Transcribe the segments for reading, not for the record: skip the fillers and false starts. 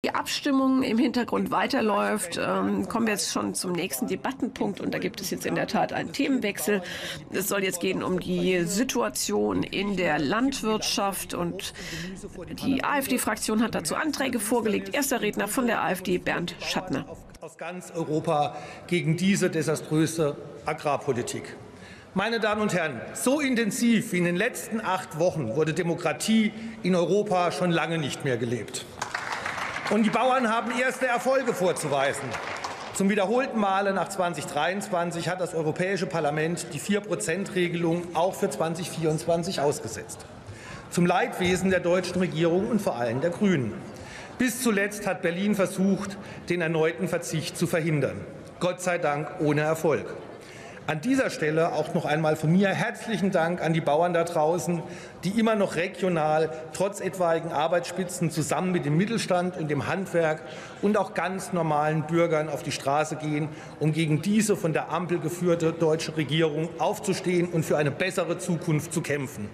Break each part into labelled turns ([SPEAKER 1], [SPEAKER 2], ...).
[SPEAKER 1] die Abstimmung im Hintergrund weiterläuft, kommen wir jetzt schon zum nächsten Debattenpunkt. Und da gibt es jetzt in der Tat einen Themenwechsel. Es soll jetzt gehen um die Situation in der Landwirtschaft. Und die AfD-Fraktion hat dazu Anträge vorgelegt. Erster Redner von der AfD, Bernd Schattner.
[SPEAKER 2] Aus ganz Europa gegen diese desaströse Agrarpolitik. Meine Damen und Herren, so intensiv wie in den letzten 8 Wochen wurde Demokratie in Europa schon lange nicht mehr gelebt. Und die Bauern haben erste Erfolge vorzuweisen. Zum wiederholten Male nach 2023 hat das Europäische Parlament die 4%-Regelung auch für 2024 ausgesetzt. Zum Leidwesen der deutschen Regierung und vor allem der Grünen. Bis zuletzt hat Berlin versucht, den erneuten Verzicht zu verhindern. Gott sei Dank ohne Erfolg. An dieser Stelle auch noch einmal von mir herzlichen Dank an die Bauern da draußen, die immer noch regional trotz etwaigen Arbeitsspitzen zusammen mit dem Mittelstand und dem Handwerk und auch ganz normalen Bürgern auf die Straße gehen, um gegen diese von der Ampel geführte deutsche Regierung aufzustehen und für eine bessere Zukunft zu kämpfen.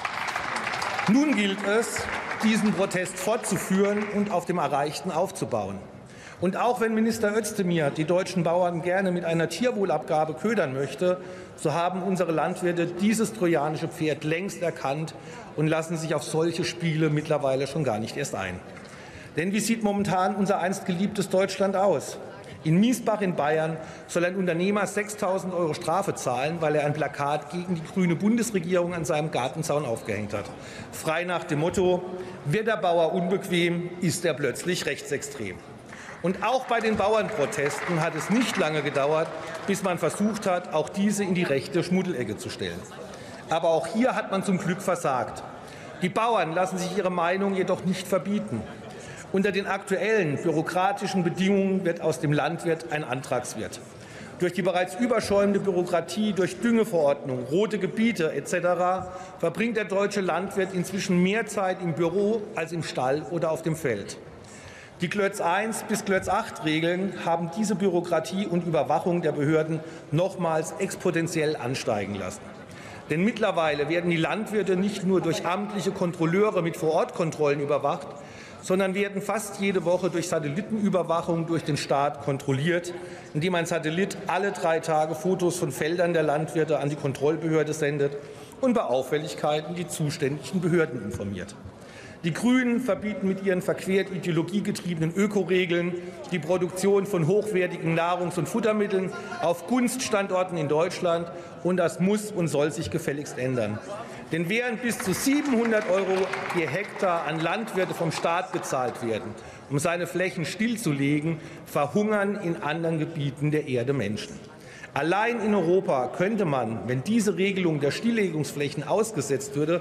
[SPEAKER 2] Nun gilt es, diesen Protest fortzuführen und auf dem Erreichten aufzubauen. Und auch wenn Minister Özdemir die deutschen Bauern gerne mit einer Tierwohlabgabe ködern möchte, so haben unsere Landwirte dieses trojanische Pferd längst erkannt und lassen sich auf solche Spiele mittlerweile schon gar nicht erst ein. Denn wie sieht momentan unser einst geliebtes Deutschland aus? In Miesbach in Bayern soll ein Unternehmer 6.000 € Strafe zahlen, weil er ein Plakat gegen die grüne Bundesregierung an seinem Gartenzaun aufgehängt hat. Frei nach dem Motto: Wird der Bauer unbequem, ist er plötzlich rechtsextrem. Und auch bei den Bauernprotesten hat es nicht lange gedauert, bis man versucht hat, auch diese in die rechte Schmuddelecke zu stellen. Aber auch hier hat man zum Glück versagt. Die Bauern lassen sich ihre Meinung jedoch nicht verbieten. Unter den aktuellen bürokratischen Bedingungen wird aus dem Landwirt ein Antragswirt. Durch die bereits überschäumende Bürokratie, durch Düngeverordnungen, rote Gebiete etc. verbringt der deutsche Landwirt inzwischen mehr Zeit im Büro als im Stall oder auf dem Feld. Die Klötz 1 bis Klötz 8 Regeln haben diese Bürokratie und Überwachung der Behörden nochmals exponentiell ansteigen lassen. Denn mittlerweile werden die Landwirte nicht nur durch amtliche Kontrolleure mit Vorortkontrollen überwacht, sondern werden fast jede Woche durch Satellitenüberwachung durch den Staat kontrolliert, indem ein Satellit alle 3 Tage Fotos von Feldern der Landwirte an die Kontrollbehörde sendet und bei Auffälligkeiten die zuständigen Behörden informiert. Die Grünen verbieten mit ihren verquert ideologiegetriebenen Ökoregeln die Produktion von hochwertigen Nahrungs- und Futtermitteln auf Gunststandorten in Deutschland, und das muss und soll sich gefälligst ändern. Denn während bis zu 700 € je Hektar an Landwirte vom Staat gezahlt werden, um seine Flächen stillzulegen, verhungern in anderen Gebieten der Erde Menschen. Allein in Europa könnte man, wenn diese Regelung der Stilllegungsflächen ausgesetzt würde,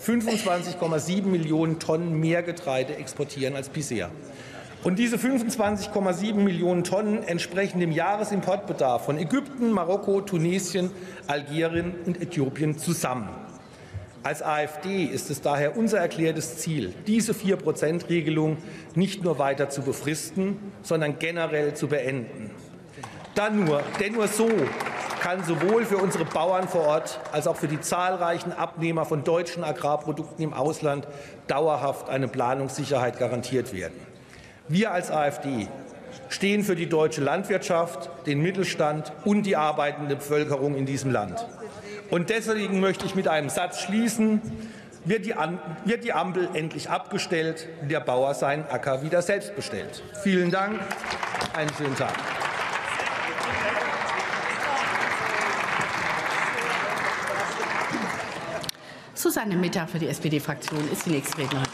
[SPEAKER 2] 25,7 Millionen Tonnen mehr Getreide exportieren als bisher. Und diese 25,7 Millionen Tonnen entsprechen dem Jahresimportbedarf von Ägypten, Marokko, Tunesien, Algerien und Äthiopien zusammen. Als AfD ist es daher unser erklärtes Ziel, diese 4%-Regelung nicht nur weiter zu befristen, sondern generell zu beenden. Denn nur so kann sowohl für unsere Bauern vor Ort als auch für die zahlreichen Abnehmer von deutschen Agrarprodukten im Ausland dauerhaft eine Planungssicherheit garantiert werden. Wir als AfD stehen für die deutsche Landwirtschaft, den Mittelstand und die arbeitende Bevölkerung in diesem Land. Und deswegen möchte ich mit einem Satz schließen: Wird die Ampel endlich abgestellt, der Bauer seinen Acker wieder selbst bestellt. Vielen Dank, einen schönen Tag.
[SPEAKER 3] Susanne Mitter für die SPD-Fraktion ist die nächste Rednerin.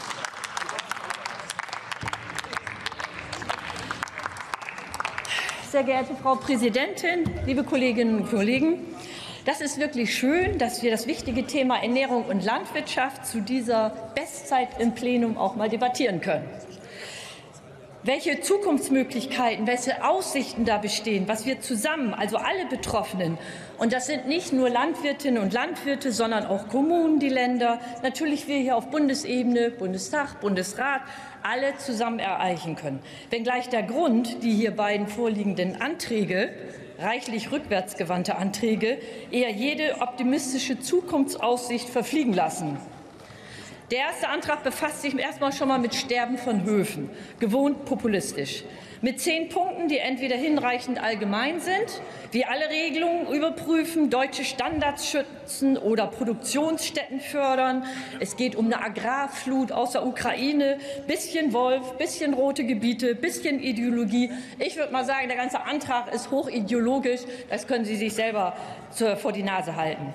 [SPEAKER 4] Sehr geehrte Frau Präsidentin, liebe Kolleginnen und Kollegen! Das ist wirklich schön, dass wir das wichtige Thema Ernährung und Landwirtschaft zu dieser Bestzeit im Plenum auch mal debattieren können. Welche Zukunftsmöglichkeiten, welche Aussichten da bestehen, was wir zusammen, also alle Betroffenen, und das sind nicht nur Landwirtinnen und Landwirte, sondern auch Kommunen, die Länder, natürlich wir hier auf Bundesebene, Bundestag, Bundesrat, alle zusammen erreichen können. Wenngleich der Grund, die hier beiden vorliegenden Anträge, reichlich rückwärtsgewandte Anträge, eher jede optimistische Zukunftsaussicht verfliegen lassen. Der erste Antrag befasst sich erstmal schon mal mit Sterben von Höfen, gewohnt populistisch. Mit 10 Punkten, die entweder hinreichend allgemein sind, wie alle Regelungen überprüfen, deutsche Standards schützen oder Produktionsstätten fördern. Es geht um eine Agrarflut aus der Ukraine, bisschen Wolf, bisschen rote Gebiete, bisschen Ideologie. Ich würde mal sagen, der ganze Antrag ist hochideologisch. Das können Sie sich selber vor die Nase halten.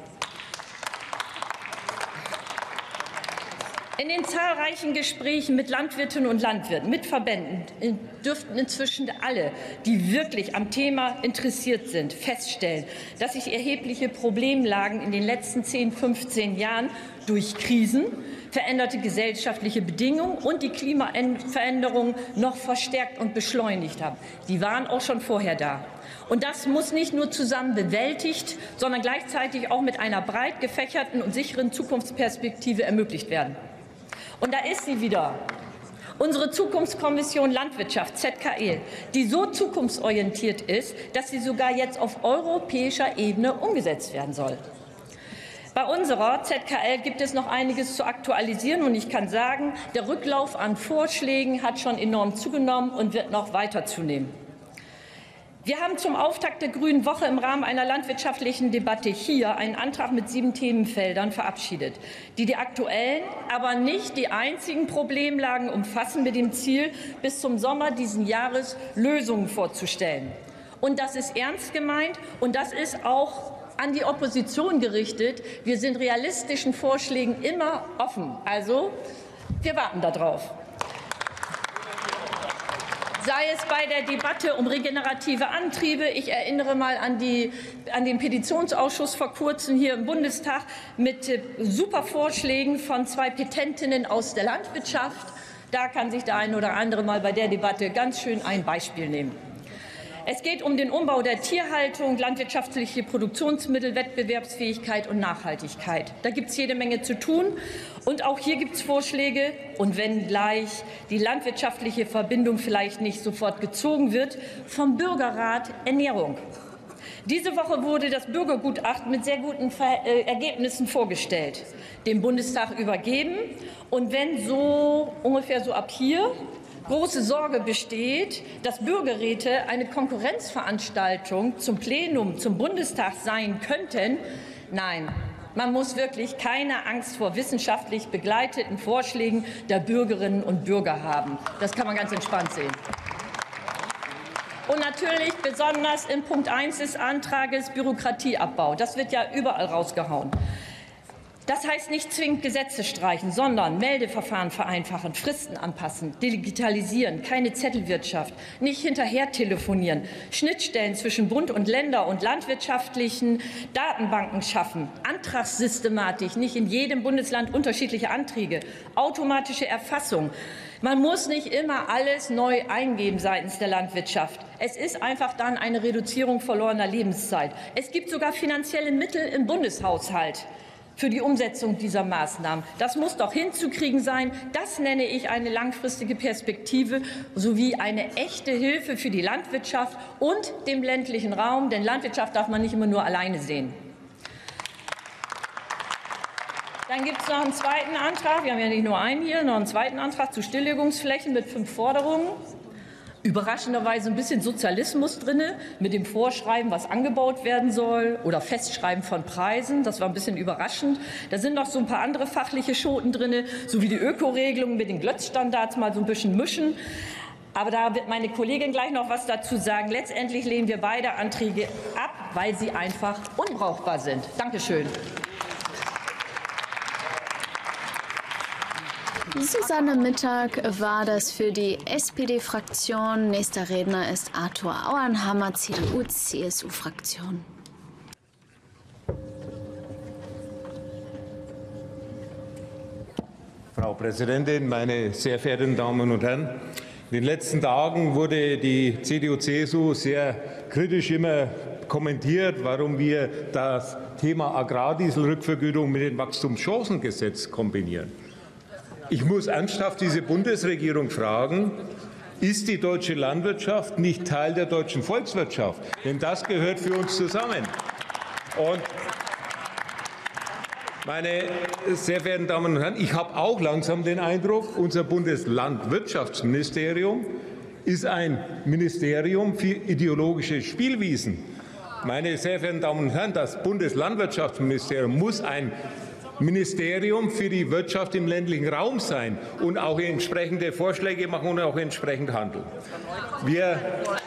[SPEAKER 4] In den zahlreichen Gesprächen mit Landwirtinnen und Landwirten, mit Verbänden, dürften inzwischen alle, die wirklich am Thema interessiert sind, feststellen, dass sich erhebliche Problemlagen in den letzten 10, 15 Jahren durch Krisen, veränderte gesellschaftliche Bedingungen und die Klimaveränderungen noch verstärkt und beschleunigt haben. Die waren auch schon vorher da. Und das muss nicht nur zusammen bewältigt, sondern gleichzeitig auch mit einer breit gefächerten und sicheren Zukunftsperspektive ermöglicht werden. Und da ist sie wieder, unsere Zukunftskommission Landwirtschaft, ZKL, die so zukunftsorientiert ist, dass sie sogar jetzt auf europäischer Ebene umgesetzt werden soll. Bei unserer ZKL gibt es noch einiges zu aktualisieren, und ich kann sagen, der Rücklauf an Vorschlägen hat schon enorm zugenommen und wird noch weiter zunehmen. Wir haben zum Auftakt der Grünen Woche im Rahmen einer landwirtschaftlichen Debatte hier einen Antrag mit 7 Themenfeldern verabschiedet, die die aktuellen, aber nicht die einzigen Problemlagen umfassen, mit dem Ziel, bis zum Sommer diesen Jahres Lösungen vorzustellen. Und das ist ernst gemeint, und das ist auch an die Opposition gerichtet. Wir sind realistischen Vorschlägen immer offen. Also, wir warten darauf. Sei es bei der Debatte um regenerative Antriebe. Ich erinnere mal an den Petitionsausschuss vor kurzem hier im Bundestag mit super Vorschlägen von 2 Petentinnen aus der Landwirtschaft. Da kann sich der eine oder andere mal bei der Debatte ganz schön ein Beispiel nehmen. Es geht um den Umbau der Tierhaltung, landwirtschaftliche Produktionsmittel, Wettbewerbsfähigkeit und Nachhaltigkeit. Da gibt es jede Menge zu tun. Und auch hier gibt es Vorschläge. Und wenngleich die landwirtschaftliche Verbindung vielleicht nicht sofort gezogen wird, vom Bürgerrat Ernährung. Diese Woche wurde das Bürgergutachten mit sehr guten Ergebnissen vorgestellt, dem Bundestag übergeben. Und wenn so ungefähr so ab hier große Sorge besteht, dass Bürgerräte eine Konkurrenzveranstaltung zum Plenum, zum Bundestag sein könnten. Nein, man muss wirklich keine Angst vor wissenschaftlich begleiteten Vorschlägen der Bürgerinnen und Bürger haben. Das kann man ganz entspannt sehen. Und natürlich besonders in Punkt 1 des Antrages Bürokratieabbau. Das wird ja überall rausgehauen. Das heißt nicht zwingend Gesetze streichen, sondern Meldeverfahren vereinfachen, Fristen anpassen, digitalisieren, keine Zettelwirtschaft, nicht hinterher telefonieren, Schnittstellen zwischen Bund und Länder und landwirtschaftlichen Datenbanken schaffen, Antragssystematik, nicht in jedem Bundesland unterschiedliche Anträge, automatische Erfassung. Man muss nicht immer alles neu eingeben seitens der Landwirtschaft. Es ist einfach dann eine Reduzierung verlorener Lebenszeit. Es gibt sogar finanzielle Mittel im Bundeshaushalt für die Umsetzung dieser Maßnahmen. Das muss doch hinzukriegen sein. Das nenne ich eine langfristige Perspektive sowie eine echte Hilfe für die Landwirtschaft und dem ländlichen Raum. Denn Landwirtschaft darf man nicht immer nur alleine sehen. Dann gibt es noch einen zweiten Antrag. Wir haben ja nicht nur einen hier, noch einen zweiten Antrag zu Stilllegungsflächen mit 5 Forderungen. Überraschenderweise ein bisschen Sozialismus drin, mit dem Vorschreiben, was angebaut werden soll, oder Festschreiben von Preisen. Das war ein bisschen überraschend. Da sind noch so ein paar andere fachliche Schoten drin, sowie die Ökoregelungen mit den Glötz-Standards mal so ein bisschen mischen. Aber da wird meine Kollegin gleich noch was dazu sagen. Letztendlich lehnen wir beide Anträge ab, weil sie einfach unbrauchbar sind. Dankeschön.
[SPEAKER 5] Susanne Mittag war das für die SPD-Fraktion. Nächster Redner ist Arthur Auernhammer, CDU-CSU-Fraktion.
[SPEAKER 6] Frau Präsidentin, meine sehr verehrten Damen und Herren! In den letzten Tagen wurde die CDU-CSU sehr kritisch immer kommentiert, warum wir das Thema Agrardieselrückvergütung mit dem Wachstumschancengesetz kombinieren. Ich muss ernsthaft diese Bundesregierung fragen, ist die deutsche Landwirtschaft nicht Teil der deutschen Volkswirtschaft? Denn das gehört für uns zusammen. Und Meine sehr verehrten Damen und Herren, ich habe auch langsam den Eindruck, unser Bundeslandwirtschaftsministerium ist ein Ministerium für ideologische Spielwiesen. Meine sehr verehrten Damen und Herren, das Bundeslandwirtschaftsministerium muss ein Ministerium für die Wirtschaft im ländlichen Raum sein und auch entsprechende Vorschläge machen und auch entsprechend handeln. Wir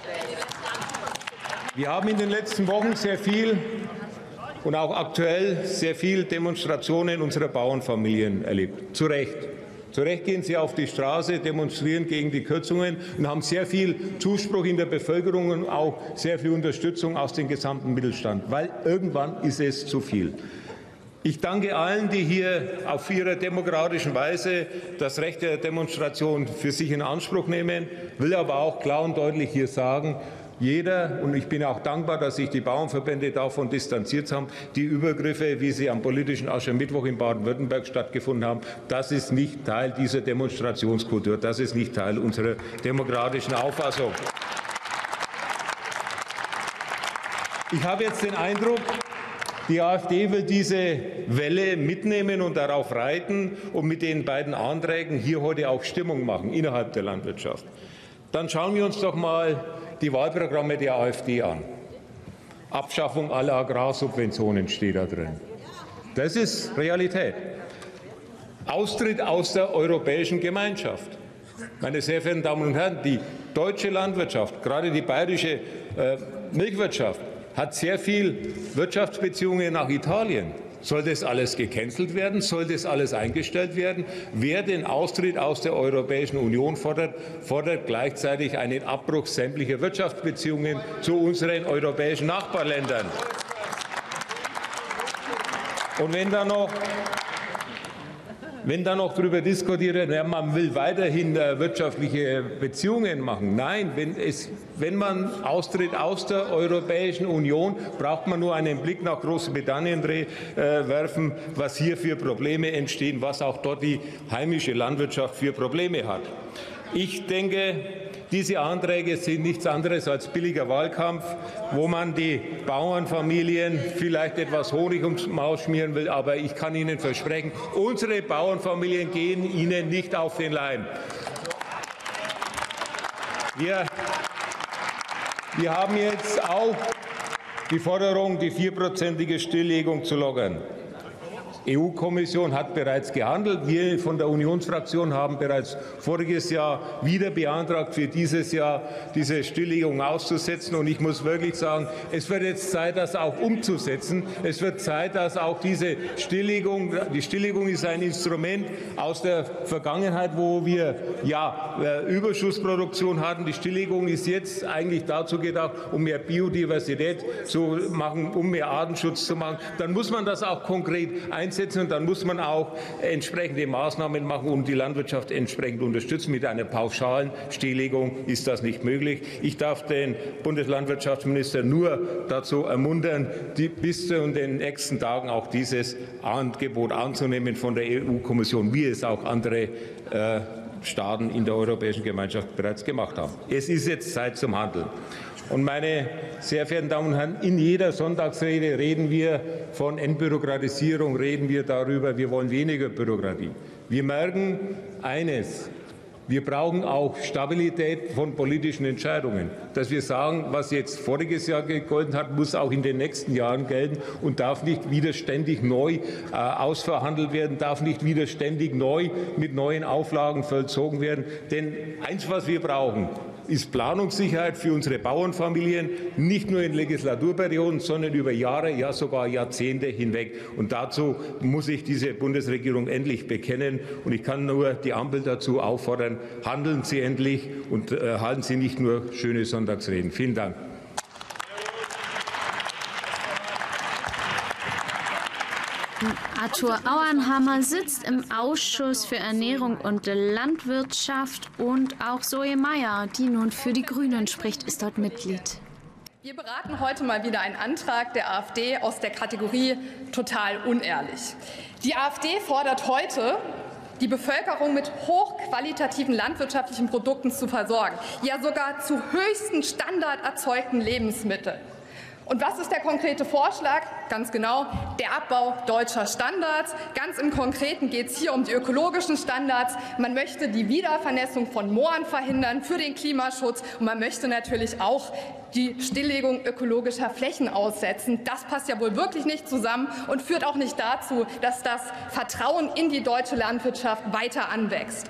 [SPEAKER 6] haben in den letzten Wochen sehr viel und auch aktuell sehr viel Demonstrationen unserer Bauernfamilien erlebt. Zu Recht. Zu Recht gehen sie auf die Straße, demonstrieren gegen die Kürzungen und haben sehr viel Zuspruch in der Bevölkerung und auch sehr viel Unterstützung aus dem gesamten Mittelstand, weil irgendwann ist es zu viel. Ich danke allen, die hier auf ihrer demokratischen Weise das Recht der Demonstration für sich in Anspruch nehmen, will aber auch klar und deutlich hier sagen, jeder, und ich bin auch dankbar, dass sich die Bauernverbände davon distanziert haben, die Übergriffe, wie sie am politischen Aschermittwoch in Baden-Württemberg stattgefunden haben, das ist nicht Teil dieser Demonstrationskultur, das ist nicht Teil unserer demokratischen Auffassung. Ich habe jetzt den Eindruck, die AfD will diese Welle mitnehmen und darauf reiten und mit den beiden Anträgen hier heute auch Stimmung machen innerhalb der Landwirtschaft. Dann schauen wir uns doch mal die Wahlprogramme der AfD an. Abschaffung aller Agrarsubventionen steht da drin. Das ist Realität. Austritt aus der Europäischen Gemeinschaft. Meine sehr verehrten Damen und Herren, die deutsche Landwirtschaft, gerade die bayerische Milchwirtschaft, hat sehr viel Wirtschaftsbeziehungen nach Italien. Soll das alles gecancelt werden? Soll das alles eingestellt werden? Wer den Austritt aus der Europäischen Union fordert, fordert gleichzeitig einen Abbruch sämtlicher Wirtschaftsbeziehungen zu unseren europäischen Nachbarländern. Und wenn dann noch darüber diskutiert wird, ja, man will weiterhin wirtschaftliche Beziehungen machen. Nein, wenn man austritt aus der Europäischen Union, braucht man nur einen Blick nach Großbritannien werfen, was hier für Probleme entstehen, was auch dort die heimische Landwirtschaft für Probleme hat. Ich denke, diese Anträge sind nichts anderes als billiger Wahlkampf, wo man die Bauernfamilien vielleicht etwas Honig ums Maul schmieren will. Aber ich kann Ihnen versprechen, unsere Bauernfamilien gehen Ihnen nicht auf den Leim. Wir haben jetzt auch die Forderung, die 4-prozentige Stilllegung zu lockern. Die EU-Kommission hat bereits gehandelt. Wir von der Unionsfraktion haben bereits voriges Jahr wieder beantragt, für dieses Jahr diese Stilllegung auszusetzen. Und ich muss wirklich sagen, es wird jetzt Zeit, das auch umzusetzen. Es wird Zeit, dass auch diese Stilllegung, die Stilllegung ist ein Instrument aus der Vergangenheit, wo wir Überschussproduktion hatten. Die Stilllegung ist jetzt eigentlich dazu gedacht, um mehr Biodiversität zu machen, um mehr Artenschutz zu machen. Dann muss man das auch konkret einsetzen. Und dann muss man auch entsprechende Maßnahmen machen und die Landwirtschaft entsprechend unterstützen. Mit einer pauschalen Stilllegung ist das nicht möglich. Ich darf den Bundeslandwirtschaftsminister nur dazu ermuntern, bis zu den nächsten Tagen auch dieses Angebot anzunehmen von der EU-Kommission, wie es auch andere Staaten in der Europäischen Gemeinschaft bereits gemacht haben. Es ist jetzt Zeit zum Handeln. Und meine sehr verehrten Damen und Herren, in jeder Sonntagsrede reden wir von Entbürokratisierung, reden wir darüber, wir wollen weniger Bürokratie. Wir merken eines, wir brauchen auch Stabilität von politischen Entscheidungen, dass wir sagen, was jetzt voriges Jahr gegolten hat, muss auch in den nächsten Jahren gelten und darf nicht wieder ständig neu ausverhandelt werden, darf nicht wieder ständig neu mit neuen Auflagen vollzogen werden. Denn eins, was wir brauchen, ist Planungssicherheit für unsere Bauernfamilien, nicht nur in Legislaturperioden, sondern über Jahre, ja sogar Jahrzehnte hinweg. Und dazu muss sich diese Bundesregierung endlich bekennen. Und ich kann nur die Ampel dazu auffordern, handeln Sie endlich und halten Sie nicht nur schöne Sonntagsreden. Vielen Dank.
[SPEAKER 5] Arthur Auernhammer sitzt im Ausschuss für Ernährung und Landwirtschaft und auch Zoe Meyer, die nun für die Grünen spricht, ist dort Mitglied.
[SPEAKER 7] Wir beraten heute mal wieder einen Antrag der AfD aus der Kategorie total unehrlich. Die AfD fordert heute, die Bevölkerung mit hochqualitativen landwirtschaftlichen Produkten zu versorgen, ja sogar zu höchsten Standard erzeugten Lebensmitteln. Und was ist der konkrete Vorschlag? Ganz genau, der Abbau deutscher Standards. Ganz im Konkreten geht es hier um die ökologischen Standards. Man möchte die Wiedervernässung von Mooren verhindern für den Klimaschutz. Und man möchte natürlich auch die Stilllegung ökologischer Flächen aussetzen. Das passt ja wohl wirklich nicht zusammen und führt auch nicht dazu, dass das Vertrauen in die deutsche Landwirtschaft weiter anwächst.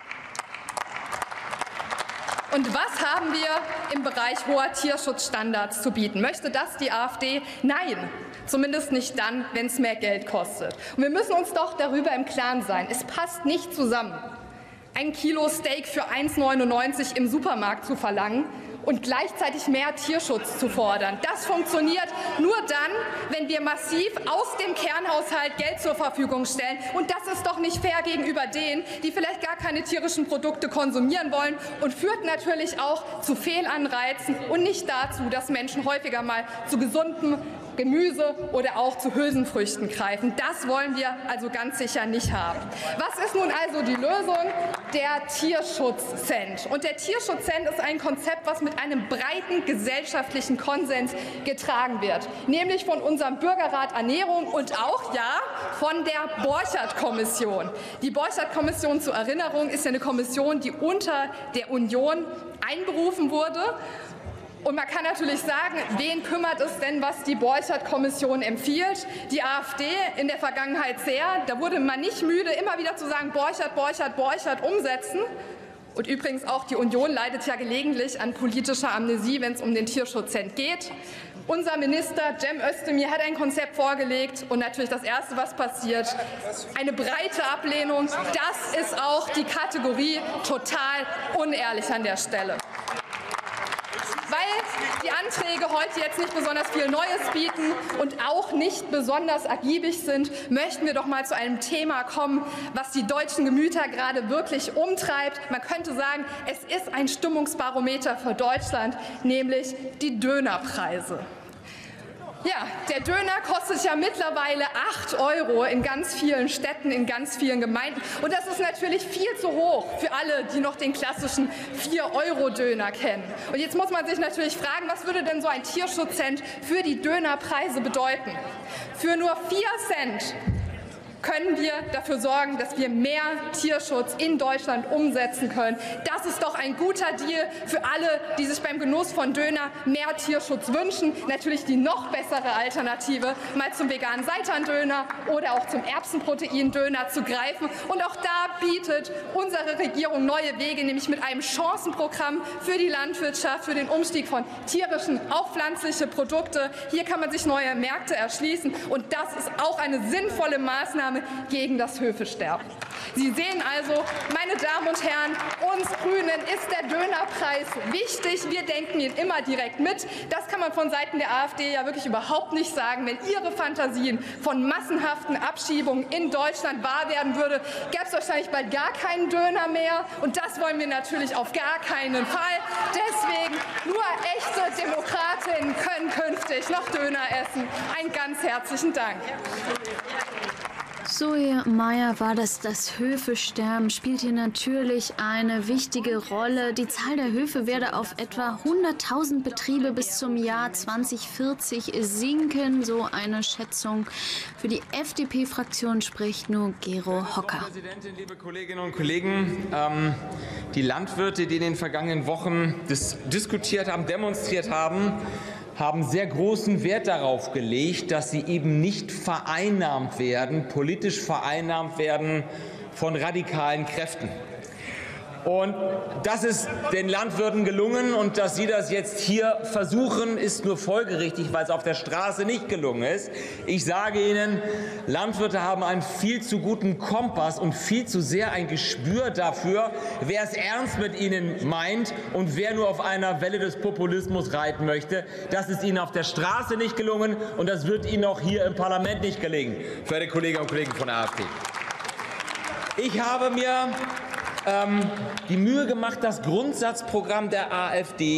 [SPEAKER 7] Und was haben wir im Bereich hoher Tierschutzstandards zu bieten? Möchte das die AfD? Nein, zumindest nicht dann, wenn es mehr Geld kostet. Und wir müssen uns doch darüber im Klaren sein. Es passt nicht zusammen, ein Kilo Steak für 1,99 € im Supermarkt zu verlangen und gleichzeitig mehr Tierschutz zu fordern. Das funktioniert nur dann, wenn wir massiv aus dem Kernhaushalt Geld zur Verfügung stellen. Und das ist doch nicht fair gegenüber denen, die vielleicht gar keine tierischen Produkte konsumieren wollen und führt natürlich auch zu Fehlanreizen und nicht dazu, dass Menschen häufiger mal zu gesundem Gemüse oder auch zu Hülsenfrüchten greifen. Das wollen wir also ganz sicher nicht haben. Was ist nun also die Lösung? Der Tierschutzcent. Und der Tierschutzcent ist ein Konzept, was mit einem breiten gesellschaftlichen Konsens getragen wird, nämlich von unserem Bürgerrat Ernährung und auch, ja, von der Borchert-Kommission. Die Borchert-Kommission, zur Erinnerung, ist ja eine Kommission, die unter der Union einberufen wurde. Und man kann natürlich sagen, wen kümmert es denn, was die Borchert-Kommission empfiehlt? Die AfD in der Vergangenheit sehr. Da wurde man nicht müde, immer wieder zu sagen, Borchert, Borchert, Borchert umsetzen. Und übrigens auch die Union leidet ja gelegentlich an politischer Amnesie, wenn es um den Tierschutzcent geht. Unser Minister Cem Özdemir hat ein Konzept vorgelegt und natürlich das Erste, was passiert, eine breite Ablehnung. Das ist auch die Kategorie total unehrlich an der Stelle. Weil die Anträge heute jetzt nicht besonders viel Neues bieten und auch nicht besonders ergiebig sind, möchten wir doch mal zu einem Thema kommen, was die deutschen Gemüter gerade wirklich umtreibt. Man könnte sagen, es ist ein Stimmungsbarometer für Deutschland, nämlich die Dönerpreise. Ja, der Döner kostet ja mittlerweile 8 € in ganz vielen Städten, in ganz vielen Gemeinden. Und das ist natürlich viel zu hoch für alle, die noch den klassischen 4-€ Döner kennen. Und jetzt muss man sich natürlich fragen, was würde denn so ein Tierschutzcent für die Dönerpreise bedeuten? Für nur 4 Cent können wir dafür sorgen, dass wir mehr Tierschutz in Deutschland umsetzen können. Das ist doch ein guter Deal für alle, die sich beim Genuss von Döner mehr Tierschutz wünschen. Natürlich die noch bessere Alternative, mal zum veganen Seitan-Döner oder auch zum Erbsenprotein-Döner zu greifen. Und auch da bietet unsere Regierung neue Wege, nämlich mit einem Chancenprogramm für die Landwirtschaft, für den Umstieg von tierischen auf pflanzliche Produkte. Hier kann man sich neue Märkte erschließen. Und das ist auch eine sinnvolle Maßnahme gegen das Höfesterben. Sie sehen also, meine Damen und Herren, uns Grünen ist der Dönerpreis wichtig. Wir denken ihn immer direkt mit. Das kann man von Seiten der AfD ja wirklich überhaupt nicht sagen. Wenn ihre Fantasien von massenhaften Abschiebungen in Deutschland wahr werden würde, gäbe es wahrscheinlich bald gar keinen Döner mehr. Und das wollen wir natürlich auf gar keinen Fall. Deswegen nur echte Demokratinnen können künftig noch Döner essen. Einen ganz herzlichen Dank.
[SPEAKER 5] Zoe Meyer war das Höfesterben spielt hier natürlich eine wichtige Rolle. Die Zahl der Höfe werde auf etwa 100.000 Betriebe bis zum Jahr 2040 sinken, so eine Schätzung. Für die FDP-Fraktion spricht nur Gero Hocker.
[SPEAKER 8] Frau Präsidentin, liebe Kolleginnen und Kollegen, die Landwirte, die in den vergangenen Wochen diskutiert haben, demonstriert haben sehr großen Wert darauf gelegt, dass sie eben nicht vereinnahmt werden, politisch vereinnahmt werden von radikalen Kräften. Und das ist den Landwirten gelungen, und dass sie das jetzt hier versuchen, ist nur folgerichtig, weil es auf der Straße nicht gelungen ist. Ich sage Ihnen, Landwirte haben einen viel zu guten Kompass und viel zu sehr ein Gespür dafür, wer es ernst mit ihnen meint und wer nur auf einer Welle des Populismus reiten möchte. Das ist ihnen auf der Straße nicht gelungen, und das wird ihnen auch hier im Parlament nicht gelingen, verehrte Kolleginnen und Kollegen von der AfD. Ich habe mir die Mühe gemacht, das Grundsatzprogramm der AfD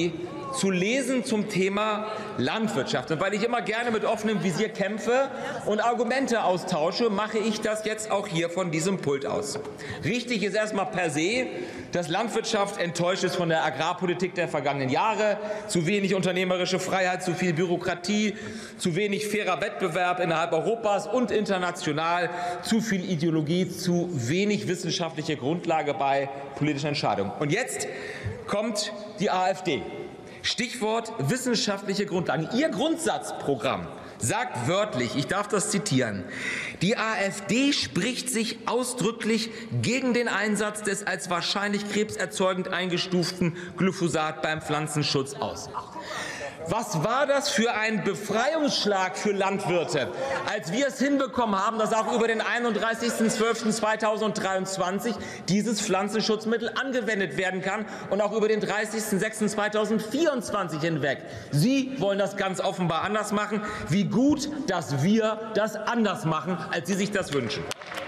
[SPEAKER 8] zu lesen zum Thema Landwirtschaft. Und weil ich immer gerne mit offenem Visier kämpfe und Argumente austausche, mache ich das jetzt auch hier von diesem Pult aus. Richtig ist erstmal per se, dass Landwirtschaft enttäuscht ist von der Agrarpolitik der vergangenen Jahre. Zu wenig unternehmerische Freiheit, zu viel Bürokratie, zu wenig fairer Wettbewerb innerhalb Europas und international, zu viel Ideologie, zu wenig wissenschaftliche Grundlage bei politischen Entscheidungen. Und jetzt kommt die AfD. Stichwort wissenschaftliche Grundlagen. Ihr Grundsatzprogramm sagt wörtlich, ich darf das zitieren, die AfD spricht sich ausdrücklich gegen den Einsatz des als wahrscheinlich krebserzeugend eingestuften Glyphosat beim Pflanzenschutz aus. Was war das für ein Befreiungsschlag für Landwirte, als wir es hinbekommen haben, dass auch über den 31.12.2023 dieses Pflanzenschutzmittel angewendet werden kann und auch über den 30.06.2024 hinweg. Sie wollen das ganz offenbar anders machen. Wie gut, dass wir das anders machen, als Sie sich das wünschen.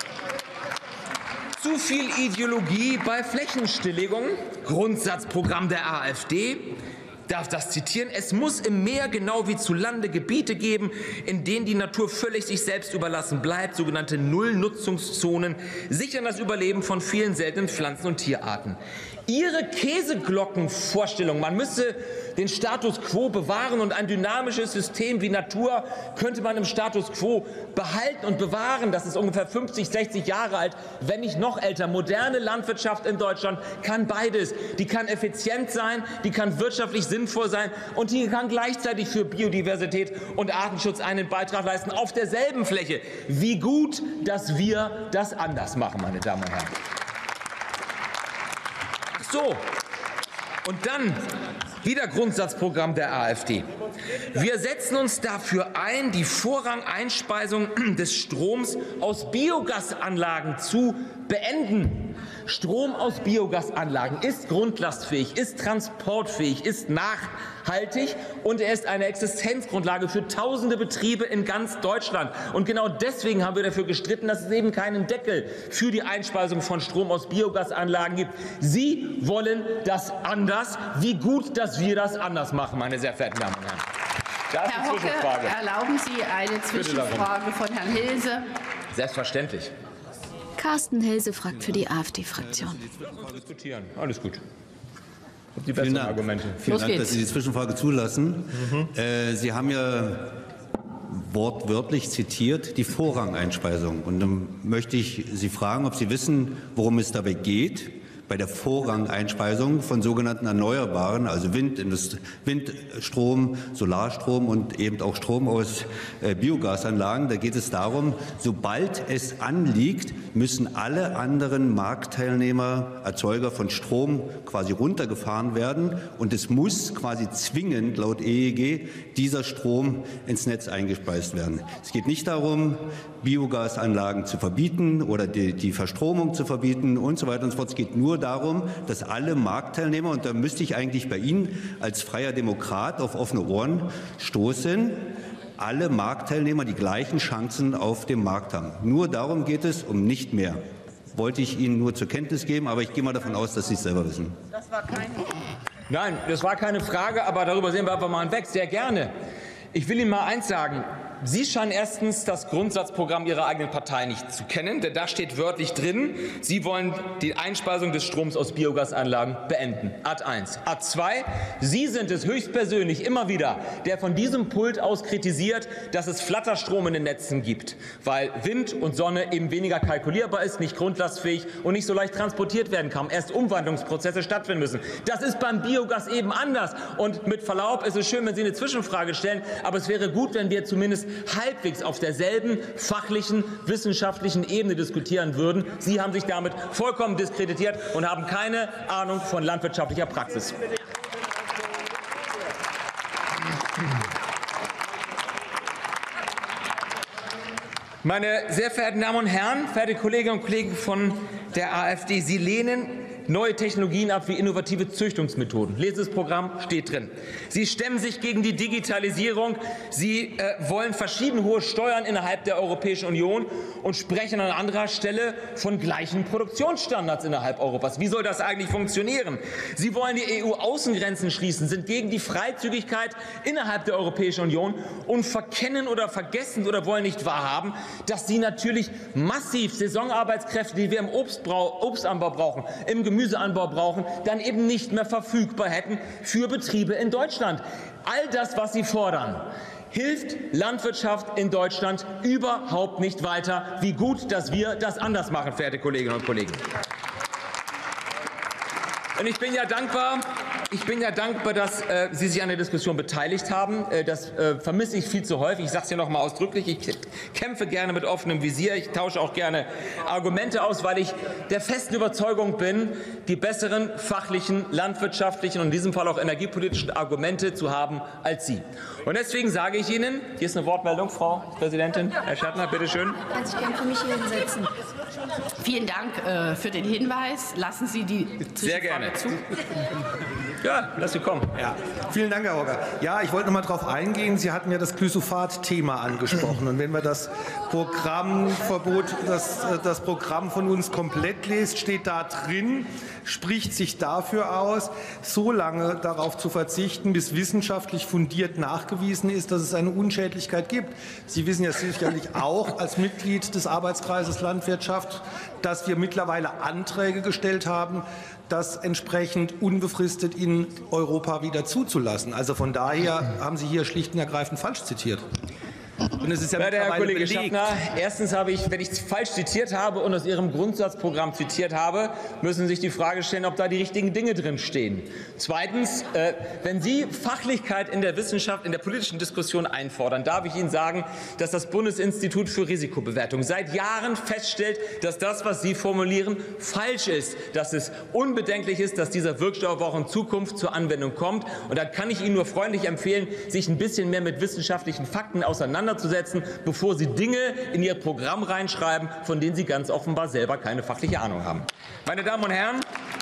[SPEAKER 8] Zu viel Ideologie bei Flächenstilllegung, Grundsatzprogramm der AfD. Darf das zitieren? Es muss im Meer genau wie zu Lande Gebiete geben, in denen die Natur völlig sich selbst überlassen bleibt. Sogenannte Nullnutzungszonen sichern das Überleben von vielen seltenen Pflanzen- und Tierarten. Ihre Käseglockenvorstellung, man müsse den Status quo bewahren und ein dynamisches System wie Natur könnte man im Status quo behalten und bewahren. Das ist ungefähr 50, 60 Jahre alt, wenn nicht noch älter. Moderne Landwirtschaft in Deutschland kann beides. Die kann effizient sein, die kann wirtschaftlich sinnvoll sein und die kann gleichzeitig für Biodiversität und Artenschutz einen Beitrag leisten auf derselben Fläche. Wie gut, dass wir das anders machen, meine Damen und Herren. Ach so, und dann wieder Grundsatzprogramm der AfD. Wir setzen uns dafür ein, die Vorrangeinspeisung des Stroms aus Biogasanlagen zu beenden. Strom aus Biogasanlagen ist grundlastfähig, ist transportfähig, ist nachhaltig und er ist eine Existenzgrundlage für tausende Betriebe in ganz Deutschland. Und genau deswegen haben wir dafür gestritten, dass es eben keinen Deckel für die Einspeisung von Strom aus Biogasanlagen gibt. Sie wollen das anders. Wie gut, dass wir das anders machen, meine sehr verehrten Damen und Herren. Da ist
[SPEAKER 3] Herr
[SPEAKER 8] die Zwischenfrage.
[SPEAKER 3] Hocke, erlauben Sie eine Zwischenfrage von Herrn Hilse?
[SPEAKER 8] Selbstverständlich.
[SPEAKER 5] Carsten Helse fragt für die AfD-Fraktion.
[SPEAKER 8] Diskutieren. Alles gut. Die besseren Argumente.
[SPEAKER 9] Vielen Dank, dass Sie die Zwischenfrage zulassen. Sie haben ja wortwörtlich zitiert die Vorrangeinspeisung. Und dann möchte ich Sie fragen, ob Sie wissen, worum es dabei geht. Bei der Vorrangeinspeisung von sogenannten Erneuerbaren, also Windstrom, Solarstrom und eben auch Strom aus Biogasanlagen. Da geht es darum, sobald es anliegt, müssen alle anderen Marktteilnehmer, Erzeuger von Strom quasi runtergefahren werden. Und es muss quasi zwingend laut EEG dieser Strom ins Netz eingespeist werden. Es geht nicht darum, Biogasanlagen zu verbieten oder die Verstromung zu verbieten und so weiter und so fort. Es geht nur darum, dass alle Marktteilnehmer, und da müsste ich eigentlich bei Ihnen als freier Demokrat auf offene Ohren stoßen, alle Marktteilnehmer die gleichen Chancen auf dem Markt haben. Nur darum geht es, um nicht mehr. Wollte ich Ihnen nur zur Kenntnis geben, aber ich gehe mal davon aus, dass Sie es selber wissen.
[SPEAKER 8] Nein, das war keine Frage, aber darüber sehen wir einfach mal hinweg. Sehr gerne. Ich will Ihnen mal eins sagen. Sie scheinen erstens das Grundsatzprogramm Ihrer eigenen Partei nicht zu kennen, denn da steht wörtlich drin, Sie wollen die Einspeisung des Stroms aus Biogasanlagen beenden. Ad 1. Ad 2. Sie sind es höchstpersönlich immer wieder, der von diesem Pult aus kritisiert, dass es Flatterstrom in den Netzen gibt, weil Wind und Sonne eben weniger kalkulierbar ist, nicht grundlastfähig und nicht so leicht transportiert werden kann. Erst Umwandlungsprozesse stattfinden müssen. Das ist beim Biogas eben anders. Und mit Verlaub ist es schön, wenn Sie eine Zwischenfrage stellen, aber es wäre gut, wenn wir zumindest halbwegs auf derselben fachlichen, wissenschaftlichen Ebene diskutieren würden. Sie haben sich damit vollkommen diskreditiert und haben keine Ahnung von landwirtschaftlicher Praxis. Meine sehr verehrten Damen und Herren, verehrte Kolleginnen und Kollegen von der AfD, Sie lehnen neue Technologien ab wie innovative Züchtungsmethoden. Lese das Programm, steht drin. Sie stemmen sich gegen die Digitalisierung. Sie wollen verschieden hohe Steuern innerhalb der Europäischen Union und sprechen an anderer Stelle von gleichen Produktionsstandards innerhalb Europas. Wie soll das eigentlich funktionieren? Sie wollen die EU-Außengrenzen schließen, sind gegen die Freizügigkeit innerhalb der Europäischen Union und verkennen oder vergessen oder wollen nicht wahrhaben, dass sie natürlich massiv Saisonarbeitskräfte, die wir im Obstanbau brauchen, im Gemüseanbau brauchen, dann eben nicht mehr verfügbar hätten für Betriebe in Deutschland. All das, was Sie fordern, hilft Landwirtschaft in Deutschland überhaupt nicht weiter. Wie gut, dass wir das anders machen, verehrte Kolleginnen und Kollegen. Und ich bin ja dankbar, dass Sie sich an der Diskussion beteiligt haben. Das vermisse ich viel zu häufig. Ich sage es hier noch mal ausdrücklich. Ich kämpfe gerne mit offenem Visier. Ich tausche auch gerne Argumente aus, weil ich der festen Überzeugung bin, die besseren fachlichen, landwirtschaftlichen und in diesem Fall auch energiepolitischen Argumente zu haben als Sie. Und deswegen sage ich Ihnen, hier ist eine Wortmeldung, Frau Präsidentin, Herr Schattner, bitte schön.
[SPEAKER 5] Kann ich gerne für mich hier hinsetzen.
[SPEAKER 3] Vielen Dank für den Hinweis. Lassen Sie die
[SPEAKER 8] Sehr gerne zu. Ja, lass Sie kommen.
[SPEAKER 2] Ja, vielen Dank, Herr Horger. Ja, ich wollte noch mal darauf eingehen. Sie hatten ja das Glyphosat-Thema angesprochen. Und wenn wir das Programmverbot, das Programm von uns komplett lesen, steht da drin, spricht sich dafür aus, so lange darauf zu verzichten, bis wissenschaftlich fundiert nachgewiesen ist, dass es eine Unschädlichkeit gibt. Sie wissen ja sicherlich auch als Mitglied des Arbeitskreises Landwirtschaft, dass wir mittlerweile Anträge gestellt haben, das entsprechend unbefristet in Europa wieder zuzulassen. Also von daher haben Sie hier schlicht und ergreifend falsch zitiert. Und es ist ja
[SPEAKER 8] Herr Kollege Schaffner, erstens habe ich, wenn ich es falsch zitiert habe und aus Ihrem Grundsatzprogramm zitiert habe, müssen Sie sich die Frage stellen, ob da die richtigen Dinge drin stehen. Zweitens, wenn Sie Fachlichkeit in der Wissenschaft, in der politischen Diskussion einfordern, darf ich Ihnen sagen, dass das Bundesinstitut für Risikobewertung seit Jahren feststellt, dass das, was Sie formulieren, falsch ist, dass es unbedenklich ist, dass dieser Wirkstoff auch in Zukunft zur Anwendung kommt. Und da kann ich Ihnen nur freundlich empfehlen, sich ein bisschen mehr mit wissenschaftlichen Fakten auseinanderzusetzen, bevor Sie Dinge in Ihr Programm reinschreiben, von denen Sie ganz offenbar selber keine fachliche Ahnung haben. Meine Damen und Herren,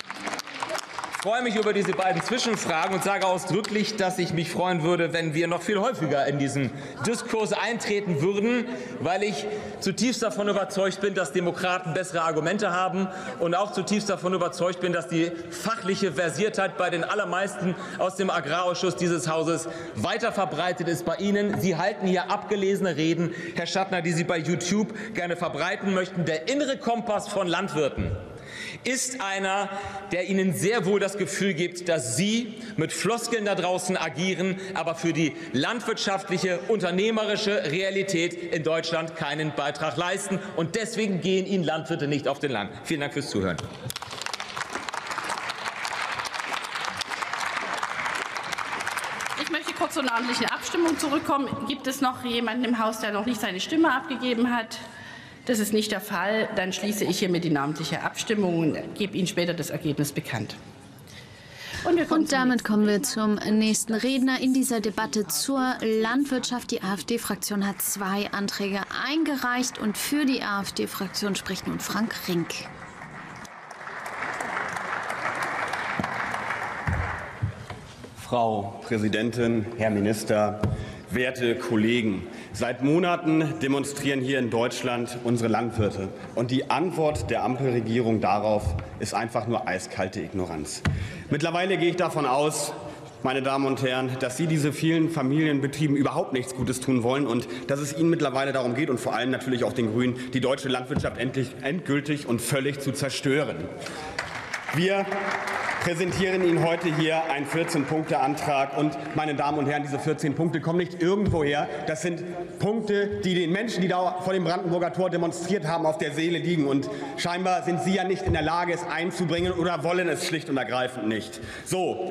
[SPEAKER 8] ich freue mich über diese beiden Zwischenfragen und sage ausdrücklich, dass ich mich freuen würde, wenn wir noch viel häufiger in diesen Diskurs eintreten würden, weil ich zutiefst davon überzeugt bin, dass Demokraten bessere Argumente haben und auch zutiefst davon überzeugt bin, dass die fachliche Versiertheit bei den allermeisten aus dem Agrarausschuss dieses Hauses weiter verbreitet ist bei Ihnen. Sie halten hier abgelesene Reden, Herr Schattner, die Sie bei YouTube gerne verbreiten möchten. Der innere Kompass von Landwirten ist einer, der Ihnen sehr wohl das Gefühl gibt, dass Sie mit Floskeln da draußen agieren, aber für die landwirtschaftliche, unternehmerische Realität in Deutschland keinen Beitrag leisten. Und deswegen gehen Ihnen Landwirte nicht auf den Land. Vielen Dank fürs Zuhören.
[SPEAKER 3] Ich möchte kurz zur namentlichen Abstimmung zurückkommen. Gibt es noch jemanden im Haus, der noch nicht seine Stimme abgegeben hat? Das ist nicht der Fall. Dann schließe ich hiermit die namentliche Abstimmung und gebe Ihnen später das Ergebnis bekannt.
[SPEAKER 5] Und damit kommen wir zum nächsten Redner in dieser Debatte zur Landwirtschaft. Die AfD-Fraktion hat 2 Anträge eingereicht und für die AfD-Fraktion spricht nun Frank Rink.
[SPEAKER 10] Frau Präsidentin, Herr Minister, werte Kollegen! Seit Monaten demonstrieren hier in Deutschland unsere Landwirte. Und die Antwort der Ampelregierung darauf ist einfach nur eiskalte Ignoranz. Mittlerweile gehe ich davon aus, meine Damen und Herren, dass Sie diese vielen Familienbetrieben überhaupt nichts Gutes tun wollen und dass es Ihnen mittlerweile darum geht und vor allem natürlich auch den Grünen, die deutsche Landwirtschaft endgültig und völlig zu zerstören. Wir präsentieren Ihnen heute hier einen 14-Punkte-Antrag. Und, meine Damen und Herren, diese 14 Punkte kommen nicht irgendwoher. Das sind Punkte, die den Menschen, die da vor dem Brandenburger Tor demonstriert haben, auf der Seele liegen. Und scheinbar sind Sie ja nicht in der Lage, es einzubringen oder wollen es schlicht und ergreifend nicht. So.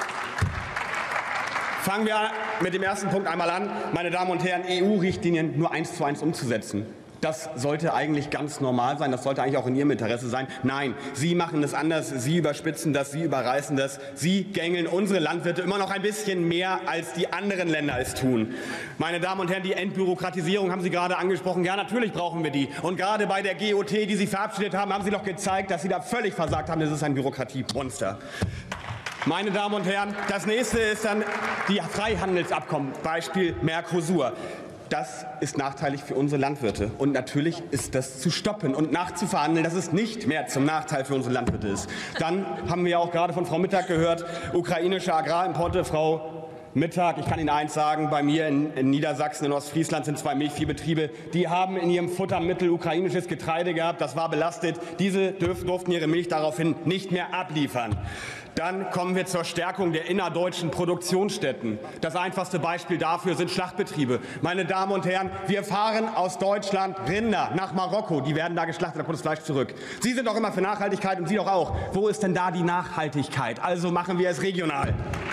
[SPEAKER 10] Fangen wir mit dem ersten Punkt einmal an. Meine Damen und Herren, EU-Richtlinien nur 1:1 umzusetzen. Das sollte eigentlich ganz normal sein. Das sollte eigentlich auch in Ihrem Interesse sein. Nein, Sie machen es anders. Sie überspitzen das, Sie überreißen das. Sie gängeln unsere Landwirte immer noch ein bisschen mehr, als die anderen Länder es tun. Meine Damen und Herren, die Entbürokratisierung haben Sie gerade angesprochen. Ja, natürlich brauchen wir die. Und gerade bei der GOT, die Sie verabschiedet haben, haben Sie doch gezeigt, dass Sie da völlig versagt haben. Das ist ein Bürokratiemonster. Meine Damen und Herren, das nächste ist dann die Freihandelsabkommen, Beispiel Mercosur. Das ist nachteilig für unsere Landwirte. Und natürlich ist das zu stoppen und nachzuverhandeln, dass es nicht mehr zum Nachteil für unsere Landwirte ist. Dann haben wir auch gerade von Frau Mittag gehört, ukrainische Agrarimporte. Frau Mittag, ich kann Ihnen eins sagen, bei mir in Niedersachsen, in Ostfriesland sind 2 Milchviehbetriebe, die haben in ihrem Futtermittel ukrainisches Getreide gehabt, das war belastet. Diese durften ihre Milch daraufhin nicht mehr abliefern. Dann kommen wir zur Stärkung der innerdeutschen Produktionsstätten. Das einfachste Beispiel dafür sind Schlachtbetriebe. Meine Damen und Herren, wir fahren aus Deutschland Rinder nach Marokko. Die werden da geschlachtet, da kommt das Fleisch zurück. Sie sind doch immer für Nachhaltigkeit und Sie doch auch. Wo ist denn da die Nachhaltigkeit? Also machen wir es regional.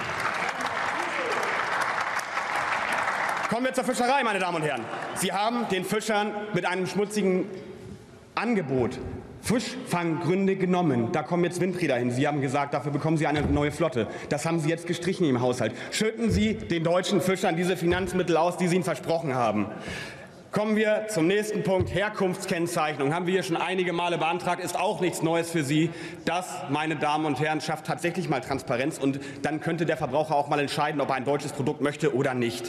[SPEAKER 10] Kommen wir zur Fischerei, meine Damen und Herren. Sie haben den Fischern mit einem schmutzigen Angebot Fischfanggründe genommen. Da kommen jetzt Windräder hin. Sie haben gesagt, dafür bekommen Sie eine neue Flotte. Das haben Sie jetzt gestrichen im Haushalt. Schütten Sie den deutschen Fischern diese Finanzmittel aus, die Sie ihnen versprochen haben. Kommen wir zum nächsten Punkt, Herkunftskennzeichnung. Haben wir hier schon einige Male beantragt, ist auch nichts Neues für Sie. Das, meine Damen und Herren, schafft tatsächlich mal Transparenz und dann könnte der Verbraucher auch mal entscheiden, ob er ein deutsches Produkt möchte oder nicht.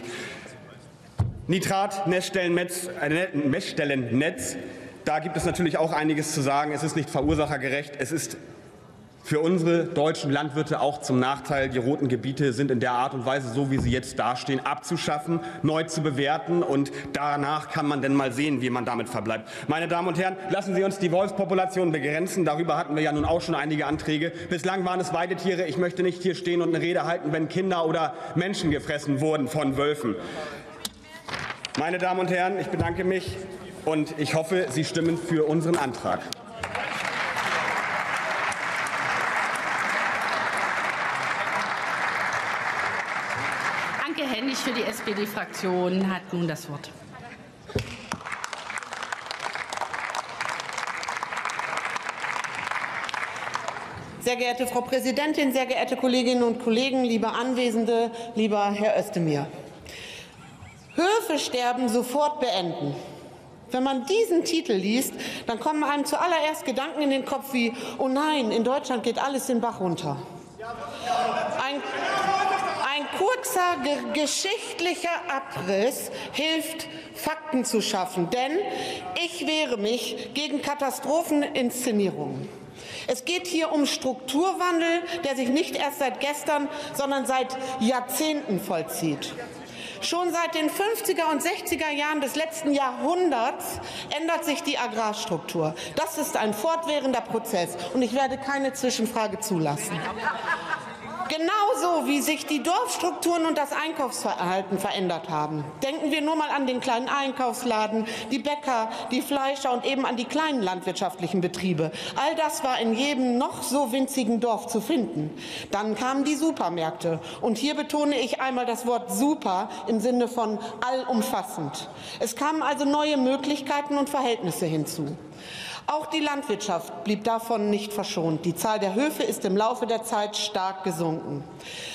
[SPEAKER 10] Nitrat-Messstellennetz. Da gibt es natürlich auch einiges zu sagen. Es ist nicht verursachergerecht. Es ist für unsere deutschen Landwirte auch zum Nachteil. Die roten Gebiete sind in der Art und Weise, so wie sie jetzt dastehen, abzuschaffen, neu zu bewerten. Und danach kann man denn mal sehen, wie man damit verbleibt. Meine Damen und Herren, lassen Sie uns die Wolfspopulation begrenzen. Darüber hatten wir ja nun auch schon einige Anträge. Bislang waren es Weidetiere. Ich möchte nicht hier stehen und eine Rede halten, wenn Kinder oder Menschen gefressen wurden von Wölfen. Meine Damen und Herren, ich bedanke mich. Und ich hoffe, Sie stimmen für unseren Antrag.
[SPEAKER 3] Anke Hennig für die SPD-Fraktion hat nun das Wort.
[SPEAKER 11] Sehr geehrte Frau Präsidentin, sehr geehrte Kolleginnen und Kollegen, liebe Anwesende, lieber Herr Özdemir. Höfesterben sofort beenden. Wenn man diesen Titel liest, dann kommen einem zuallererst Gedanken in den Kopf wie, oh nein, in Deutschland geht alles den Bach runter. Ein kurzer geschichtlicher Abriss hilft, Fakten zu schaffen, denn ich wehre mich gegen Katastropheninszenierungen. Es geht hier um Strukturwandel, der sich nicht erst seit gestern, sondern seit Jahrzehnten vollzieht. Schon seit den 50er und 60er Jahren des letzten Jahrhunderts ändert sich die Agrarstruktur. Das ist ein fortwährender Prozess, und ich werde keine Zwischenfrage zulassen. Genauso wie sich die Dorfstrukturen und das Einkaufsverhalten verändert haben. Denken wir nur mal an den kleinen Einkaufsladen, die Bäcker, die Fleischer und eben an die kleinen landwirtschaftlichen Betriebe. All das war in jedem noch so winzigen Dorf zu finden. Dann kamen die Supermärkte. Und hier betone ich einmal das Wort super im Sinne von allumfassend. Es kamen also neue Möglichkeiten und Verhältnisse hinzu. Auch die Landwirtschaft blieb davon nicht verschont. Die Zahl der Höfe ist im Laufe der Zeit stark gesunken.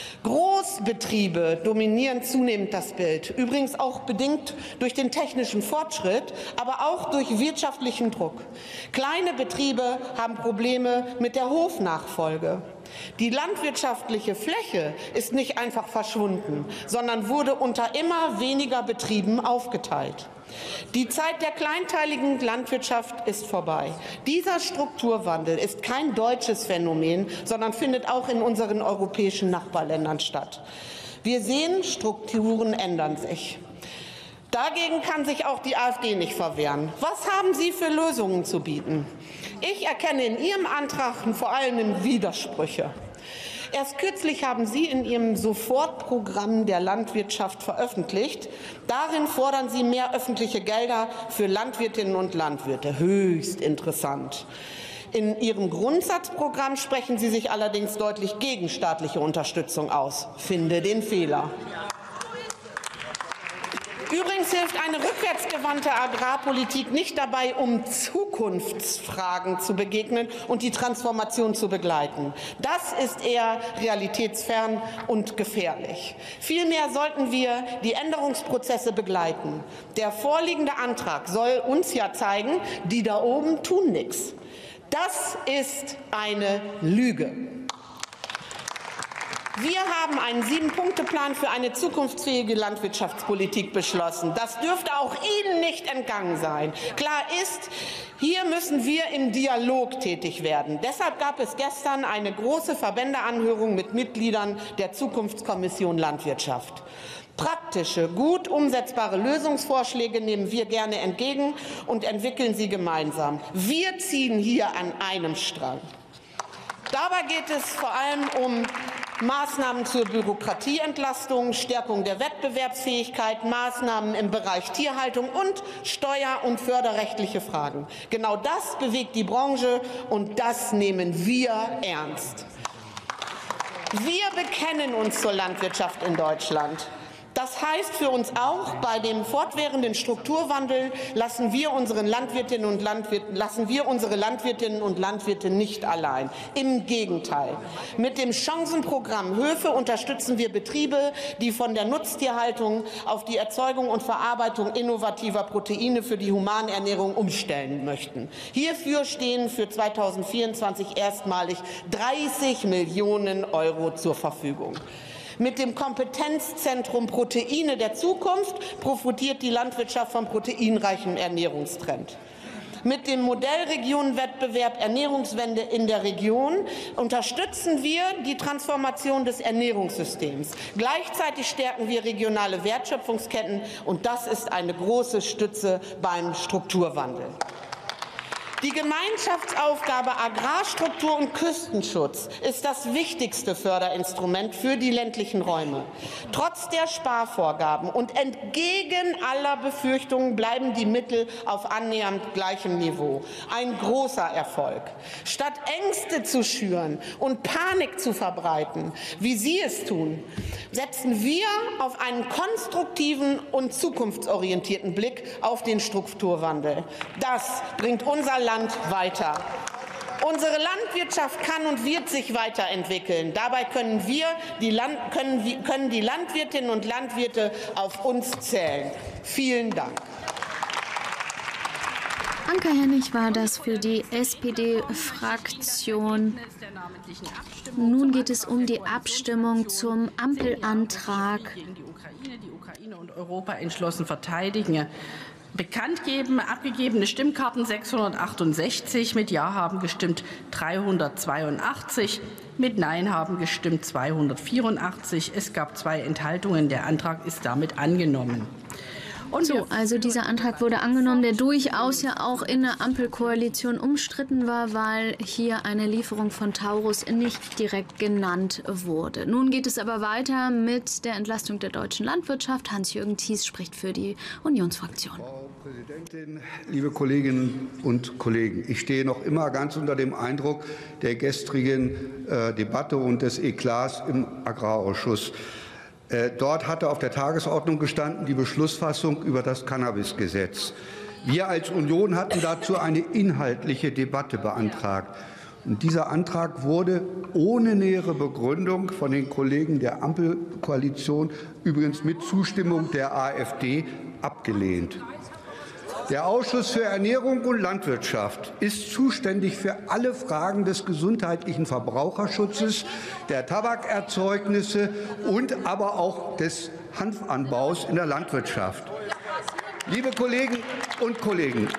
[SPEAKER 11] Großbetriebe dominieren zunehmend das Bild, übrigens auch bedingt durch den technischen Fortschritt, aber auch durch wirtschaftlichen Druck. Kleine Betriebe haben Probleme mit der Hofnachfolge. Die landwirtschaftliche Fläche ist nicht einfach verschwunden, sondern wurde unter immer weniger Betrieben aufgeteilt. Die Zeit der kleinteiligen Landwirtschaft ist vorbei. Dieser Strukturwandel ist kein deutsches Phänomen, sondern findet auch in unseren europäischen Nachbarländern statt. Wir sehen, Strukturen ändern sich. Dagegen kann sich auch die AfD nicht verwehren. Was haben Sie für Lösungen zu bieten? Ich erkenne in Ihrem Antrag vor allem Widersprüche. Erst kürzlich haben Sie in Ihrem Sofortprogramm der Landwirtschaft veröffentlicht. Darin fordern Sie mehr öffentliche Gelder für Landwirtinnen und Landwirte. Höchst interessant. In Ihrem Grundsatzprogramm sprechen Sie sich allerdings deutlich gegen staatliche Unterstützung aus. Finde den Fehler. Übrigens hilft eine rückwärtsgewandte Agrarpolitik nicht dabei, um Zukunftsfragen zu begegnen und die Transformation zu begleiten. Das ist eher realitätsfern und gefährlich. Vielmehr sollten wir die Änderungsprozesse begleiten. Der vorliegende Antrag soll uns ja zeigen, die da oben tun nichts. Das ist eine Lüge. Wir haben einen 7-Punkte-Plan für eine zukunftsfähige Landwirtschaftspolitik beschlossen. Das dürfte auch Ihnen nicht entgangen sein. Klar ist, hier müssen wir im Dialog tätig werden. Deshalb gab es gestern eine große Verbändeanhörung mit Mitgliedern der Zukunftskommission Landwirtschaft. Praktische, gut umsetzbare Lösungsvorschläge nehmen wir gerne entgegen und entwickeln sie gemeinsam. Wir ziehen hier an einem Strang. Dabei geht es vor allem um Maßnahmen zur Bürokratieentlastung, Stärkung der Wettbewerbsfähigkeit, Maßnahmen im Bereich Tierhaltung und steuer- und förderrechtliche Fragen. Genau das bewegt die Branche, und das nehmen wir ernst. Wir bekennen uns zur Landwirtschaft in Deutschland. Das heißt für uns auch, bei dem fortwährenden Strukturwandel lassen wir unsere Landwirtinnen und Landwirte nicht allein. Im Gegenteil. Mit dem Chancenprogramm Höfe unterstützen wir Betriebe, die von der Nutztierhaltung auf die Erzeugung und Verarbeitung innovativer Proteine für die Humanernährung umstellen möchten. Hierfür stehen für 2024 erstmalig 30 Millionen € zur Verfügung. Mit dem Kompetenzzentrum Proteine der Zukunft profitiert die Landwirtschaft vom proteinreichen Ernährungstrend. Mit dem Modellregionenwettbewerb Ernährungswende in der Region unterstützen wir die Transformation des Ernährungssystems. Gleichzeitig stärken wir regionale Wertschöpfungsketten, und das ist eine große Stütze beim Strukturwandel. Die Gemeinschaftsaufgabe Agrarstruktur und Küstenschutz ist das wichtigste Förderinstrument für die ländlichen Räume. Trotz der Sparvorgaben und entgegen aller Befürchtungen bleiben die Mittel auf annähernd gleichem Niveau. Ein großer Erfolg. Statt Ängste zu schüren und Panik zu verbreiten, wie Sie es tun, setzen wir auf einen konstruktiven und zukunftsorientierten Blick auf den Strukturwandel. Das bringt unser Land weiter. Unsere Landwirtschaft kann und wird sich weiterentwickeln. Dabei können die Landwirtinnen und Landwirte auf uns zählen. Vielen Dank.
[SPEAKER 5] Anke Hennig war das für die SPD-Fraktion. Nun geht es um die Abstimmung zum Ampelantrag.
[SPEAKER 3] Die Ukraine und Europa entschlossen verteidigen. Bekannt geben, abgegebene Stimmkarten 668, mit Ja haben gestimmt 382, mit Nein haben gestimmt 284. Es gab 2 Enthaltungen. Der Antrag ist damit angenommen.
[SPEAKER 5] Und so, also dieser Antrag wurde angenommen, der durchaus ja auch in der Ampelkoalition umstritten war, weil hier eine Lieferung von Taurus nicht direkt genannt wurde. Nun geht es aber weiter mit der Entlastung der deutschen Landwirtschaft. Hans-Jürgen Thies spricht für die Unionsfraktion.
[SPEAKER 12] Frau Präsidentin, liebe Kolleginnen und Kollegen! Ich stehe noch immer ganz unter dem Eindruck der gestrigen Debatte und des Eklats im Agrarausschuss. Dort hatte auf der Tagesordnung gestanden die Beschlussfassung über das Cannabisgesetz. Wir als Union hatten dazu eine inhaltliche Debatte beantragt. Und dieser Antrag wurde ohne nähere Begründung von den Kollegen der Ampelkoalition, übrigens mit Zustimmung der AfD, abgelehnt. Der Ausschuss für Ernährung und Landwirtschaft ist zuständig für alle Fragen des gesundheitlichen Verbraucherschutzes, der Tabakerzeugnisse und aber auch des Hanfanbaus in der Landwirtschaft. Liebe Kolleginnen und Kollegen,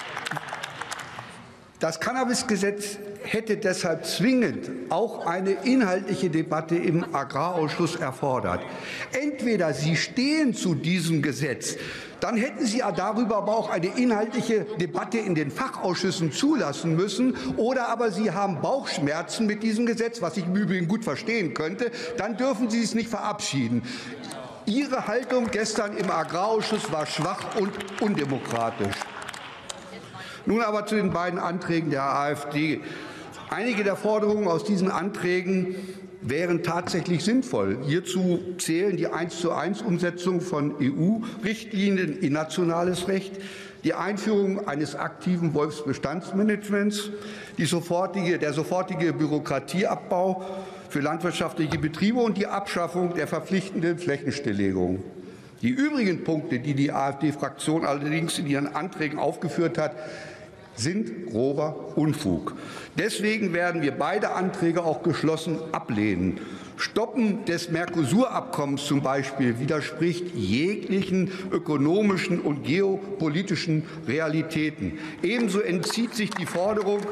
[SPEAKER 12] das Cannabisgesetz hätte deshalb zwingend auch eine inhaltliche Debatte im Agrarausschuss erfordert. Entweder Sie stehen zu diesem Gesetz, dann hätten Sie darüber aber auch eine inhaltliche Debatte in den Fachausschüssen zulassen müssen, oder aber Sie haben Bauchschmerzen mit diesem Gesetz, was ich im Übrigen gut verstehen könnte, dann dürfen Sie es nicht verabschieden. Ihre Haltung gestern im Agrarausschuss war schwach und undemokratisch. Nun aber zu den beiden Anträgen der AfD. Einige der Forderungen aus diesen Anträgen wären tatsächlich sinnvoll. Hierzu zählen die 1:1 Umsetzung von EU-Richtlinien in nationales Recht, die Einführung eines aktiven Wolfsbestandsmanagements, der sofortige Bürokratieabbau für landwirtschaftliche Betriebe und die Abschaffung der verpflichtenden Flächenstilllegung. Die übrigen Punkte, die die AfD-Fraktion allerdings in ihren Anträgen aufgeführt hat, sind grober Unfug. Deswegen werden wir beide Anträge auch geschlossen ablehnen. Stoppen des Mercosur-Abkommens zum Beispiel widerspricht jeglichen ökonomischen und geopolitischen Realitäten. Ebenso entzieht sich die Forderung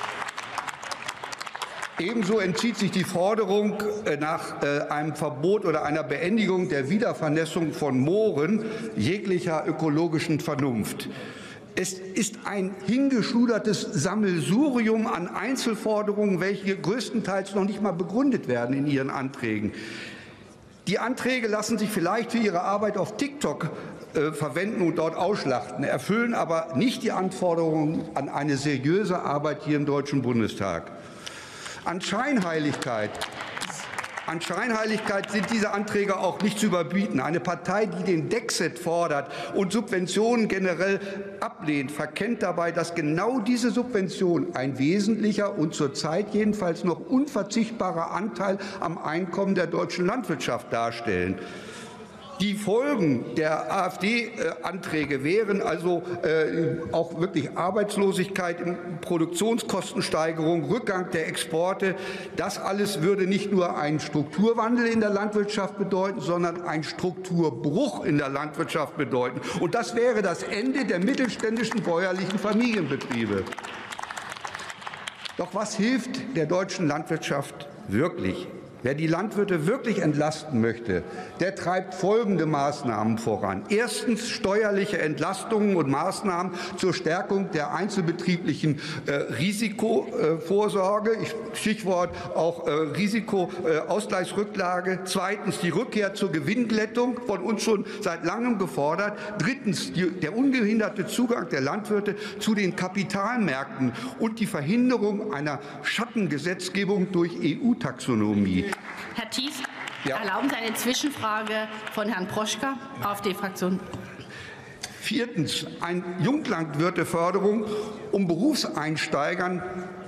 [SPEAKER 12] nach einem Verbot oder einer Beendigung der Wiedervernässung von Mooren jeglicher ökologischen Vernunft. Es ist ein hingeschudertes Sammelsurium an Einzelforderungen, welche größtenteils noch nicht mal begründet werden in Ihren Anträgen. Die Anträge lassen sich vielleicht für Ihre Arbeit auf TikTok verwenden und dort ausschlachten, erfüllen aber nicht die Anforderungen an eine seriöse Arbeit hier im Deutschen Bundestag. An Scheinheiligkeit sind diese Anträge auch nicht zu überbieten. Eine Partei, die den Dexit fordert und Subventionen generell ablehnt, verkennt dabei, dass genau diese Subventionen ein wesentlicher und zurzeit jedenfalls noch unverzichtbarer Anteil am Einkommen der deutschen Landwirtschaft darstellen. Die Folgen der AfD-Anträge wären also auch wirklich Arbeitslosigkeit, Produktionskostensteigerung, Rückgang der Exporte. Das alles würde nicht nur einen Strukturwandel in der Landwirtschaft bedeuten, sondern einen Strukturbruch in der Landwirtschaft bedeuten. Und das wäre das Ende der mittelständischen bäuerlichen Familienbetriebe. Doch was hilft der deutschen Landwirtschaft wirklich? Wer die Landwirte wirklich entlasten möchte, der treibt folgende Maßnahmen voran. Erstens steuerliche Entlastungen und Maßnahmen zur Stärkung der einzelbetrieblichen Risikovorsorge, Stichwort auch Risikoausgleichsrücklage. Zweitens die Rückkehr zur Gewinnglättung, von uns schon seit langem gefordert. Drittens der ungehinderte Zugang der Landwirte zu den Kapitalmärkten und die Verhinderung einer Schattengesetzgebung durch EU-Taxonomie.
[SPEAKER 3] Herr Thies, erlauben Sie eine Zwischenfrage von Herrn Proschka, AfD-Fraktion.
[SPEAKER 12] Viertens, eine Junglandwirteförderung, um Berufseinsteigern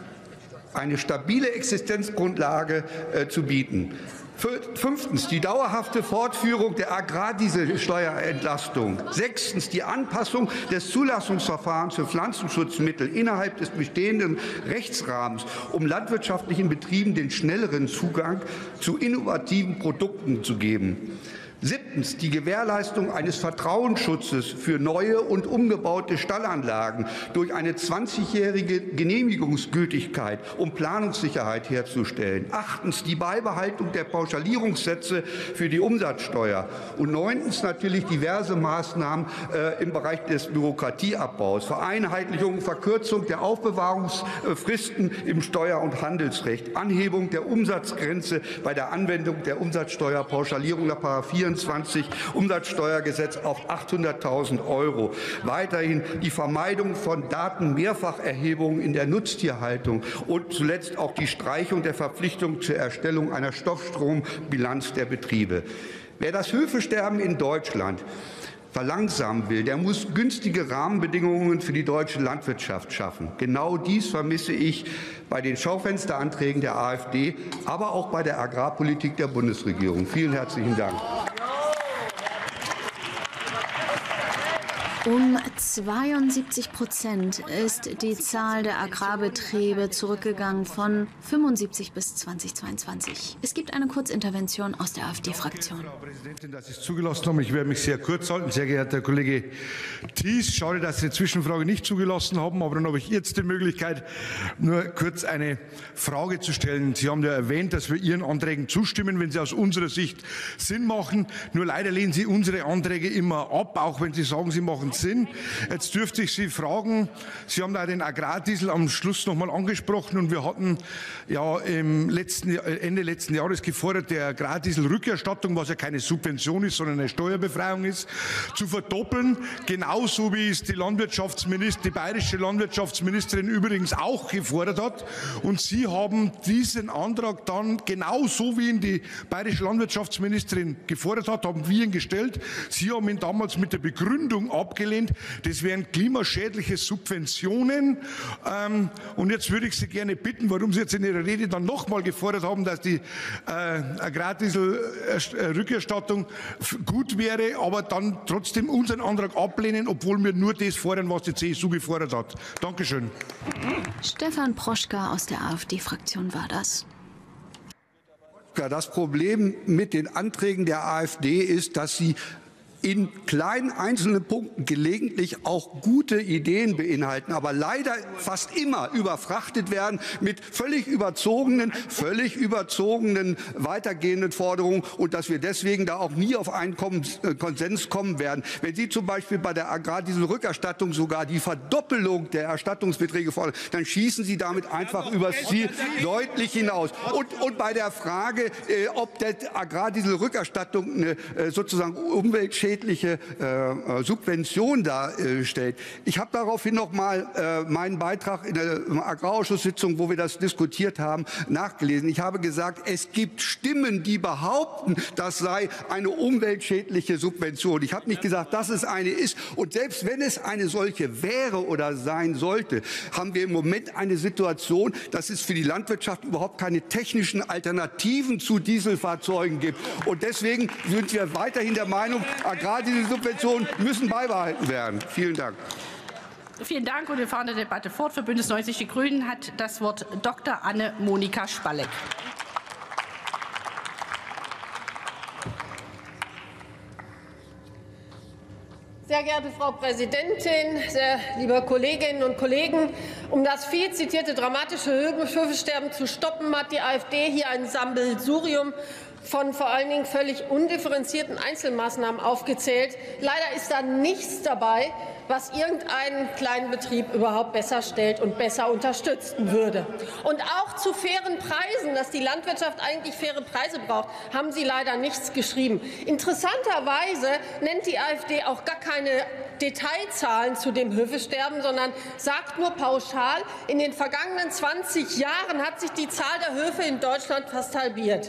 [SPEAKER 12] eine stabile Existenzgrundlage zu bieten. Fünftens, die dauerhafte Fortführung der Agrardieselsteuerentlastung. Sechstens, die Anpassung des Zulassungsverfahrens für Pflanzenschutzmittel innerhalb des bestehenden Rechtsrahmens, um landwirtschaftlichen Betrieben den schnelleren Zugang zu innovativen Produkten zu geben. Siebtens, die Gewährleistung eines Vertrauensschutzes für neue und umgebaute Stallanlagen durch eine 20-jährige Genehmigungsgültigkeit, um Planungssicherheit herzustellen. Achtens, die Beibehaltung der Pauschalierungssätze für die Umsatzsteuer. Und neuntens natürlich diverse Maßnahmen im Bereich des Bürokratieabbaus, Vereinheitlichung, Verkürzung der Aufbewahrungsfristen im Steuer- und Handelsrecht, Anhebung der Umsatzgrenze bei der Anwendung der Umsatzsteuerpauschalierung nach § 24 Umsatzsteuergesetz auf 800.000 €. Weiterhin die Vermeidung von Datenmehrfacherhebungen in der Nutztierhaltung und zuletzt auch die Streichung der Verpflichtung zur Erstellung einer Stoffstrombilanz der Betriebe. Wer das Höfesterben in Deutschland verlangsamen will, der muss günstige Rahmenbedingungen für die deutsche Landwirtschaft schaffen. Genau dies vermisse ich bei den Schaufensteranträgen der AfD, aber auch bei der Agrarpolitik der Bundesregierung. Vielen herzlichen Dank.
[SPEAKER 5] Um 72% ist die Zahl der Agrarbetriebe zurückgegangen von 75 bis 2022. Es gibt eine Kurzintervention aus der AfD-Fraktion.
[SPEAKER 13] Frau Präsidentin, dass Sie es zugelassen haben. Ich werde mich sehr kurz halten. Sehr geehrter Kollege Thies, schade, dass Sie die Zwischenfrage nicht zugelassen haben, aber dann habe ich jetzt die Möglichkeit, nur kurz eine Frage zu stellen. Sie haben ja erwähnt, dass wir Ihren Anträgen zustimmen, wenn sie aus unserer Sicht Sinn machen. Nur leider lehnen Sie unsere Anträge immer ab, auch wenn Sie sagen, sie machen Wahnsinn. Jetzt dürfte ich Sie fragen, Sie haben da den Agrardiesel am Schluss noch mal angesprochen und wir hatten ja Ende letzten Jahres gefordert, der Agrardieselrückerstattung, was ja keine Subvention ist, sondern eine Steuerbefreiung ist, zu verdoppeln, genauso wie es die bayerische Landwirtschaftsministerin übrigens auch gefordert hat. Und Sie haben diesen Antrag dann genauso wie ihn die bayerische Landwirtschaftsministerin gefordert hat, haben wir ihn gestellt. Sie haben ihn damals mit der Begründung abgelehnt, das wären klimaschädliche Subventionen. Und jetzt würde ich Sie gerne bitten, warum Sie jetzt in Ihrer Rede dann nochmal gefordert haben, dass die Agrardieselrückerstattung gut wäre, aber dann trotzdem unseren Antrag ablehnen, obwohl wir nur das fordern, was die CSU gefordert hat. Dankeschön.
[SPEAKER 5] Stefan Proschka aus der AfD-Fraktion war das.
[SPEAKER 12] Das Problem mit den Anträgen der AfD ist, dass sie in kleinen einzelnen Punkten gelegentlich auch gute Ideen beinhalten, aber leider fast immer überfrachtet werden mit völlig überzogenen weitergehenden Forderungen und dass wir deswegen da auch nie auf einen Konsens kommen werden. Wenn Sie zum Beispiel bei der Agrardieselrückerstattung sogar die Verdoppelung der Erstattungsbeträge fordern, dann schießen Sie damit einfach übers Ziel deutlich hinaus. Und bei der Frage, ob der Agrardieselrückerstattung eine sozusagen umweltschädliche Subvention darstellt. Ich habe daraufhin noch mal meinen Beitrag in der Agrarausschusssitzung, wo wir das diskutiert haben, nachgelesen. Ich habe gesagt, es gibt Stimmen, die behaupten, das sei eine umweltschädliche Subvention. Ich habe nicht gesagt, dass es eine ist. Und selbst wenn es eine solche wäre oder sein sollte, haben wir im Moment eine Situation, dass es für die Landwirtschaft überhaupt keine technischen Alternativen zu Dieselfahrzeugen gibt. Und deswegen sind wir weiterhin der Meinung, Agrardieselssubventionen müssen beibehalten werden. Vielen Dank.
[SPEAKER 3] Vielen Dank. Und wir fahren die Debatte fort. Für Bündnis 90 Die Grünen hat das Wort Dr. Anne-Monika Spalleck.
[SPEAKER 14] Sehr geehrte Frau Präsidentin, sehr liebe Kolleginnen und Kollegen! Um das viel zitierte dramatische Höfesterben zu stoppen, hat die AfD hier ein Sammelsurium von vor allen Dingen völlig undifferenzierten Einzelmaßnahmen aufgezählt. Leider ist da nichts dabei, was irgendeinen kleinen Betrieb überhaupt besser stellt und besser unterstützen würde. Und auch zu fairen Preisen, dass die Landwirtschaft eigentlich faire Preise braucht, haben Sie leider nichts geschrieben. Interessanterweise nennt die AfD auch gar keine Detailzahlen zu dem Höfesterben, sondern sagt nur pauschal, in den vergangenen 20 Jahren hat sich die Zahl der Höfe in Deutschland fast halbiert.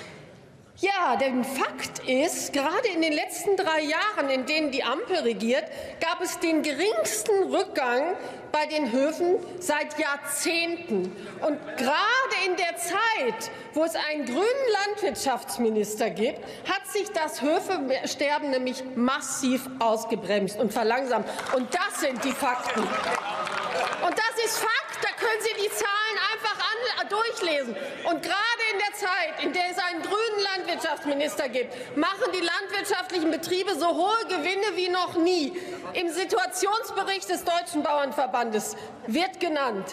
[SPEAKER 14] Ja, denn Fakt ist, gerade in den letzten 3 Jahren, in denen die Ampel regiert, gab es den geringsten Rückgang bei den Höfen seit Jahrzehnten. Und gerade in der Zeit, wo es einen grünen Landwirtschaftsminister gibt, hat sich das Höfesterben nämlich massiv ausgebremst und verlangsamt. Und das sind die Fakten. Und das ist Fakt, da können Sie die Zahlen einfach durchlesen. Und gerade in der Zeit, in der es einen grünen Landwirtschaftsminister gibt, machen die landwirtschaftlichen Betriebe so hohe Gewinne wie noch nie. Im Situationsbericht des Deutschen Bauernverbandes wird genannt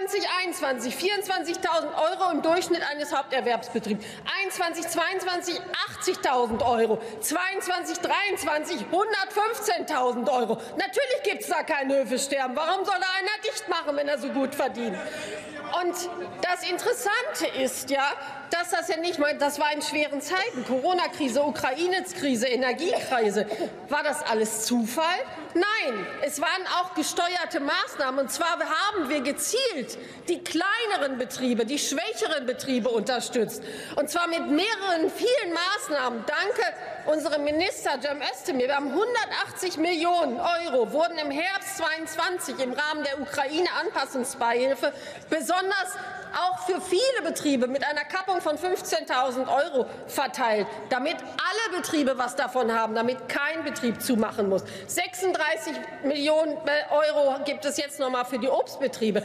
[SPEAKER 14] 2021 24.000 € im Durchschnitt eines Haupterwerbsbetriebs, 21, 22 80.000 €, 22, 23 115.000 €. Natürlich gibt es da kein Höfesterben. Warum soll da einer dicht machen, wenn er so gut verdient? Und das Interessante ist ja, dass das ja nicht mal, das war in schweren Zeiten, Corona-Krise, Ukraine-Krise, Energiekrise. War das alles Zufall? Nein, es waren auch gesteuerte Maßnahmen. Und zwar haben wir gezielt die kleineren Betriebe, die schwächeren Betriebe unterstützt. Und zwar mit vielen Maßnahmen. Danke unserem Minister Cem Özdemir. Wir haben 180 Millionen € wurden im Herbst 2022 im Rahmen der Ukraine-Anpassungsbeihilfe besonders auch für viele Betriebe mit einer Kappung von 15.000 € verteilt, damit alle Betriebe was davon haben, damit kein Betrieb zumachen muss. 36 Millionen € gibt es jetzt noch mal für die Obstbetriebe.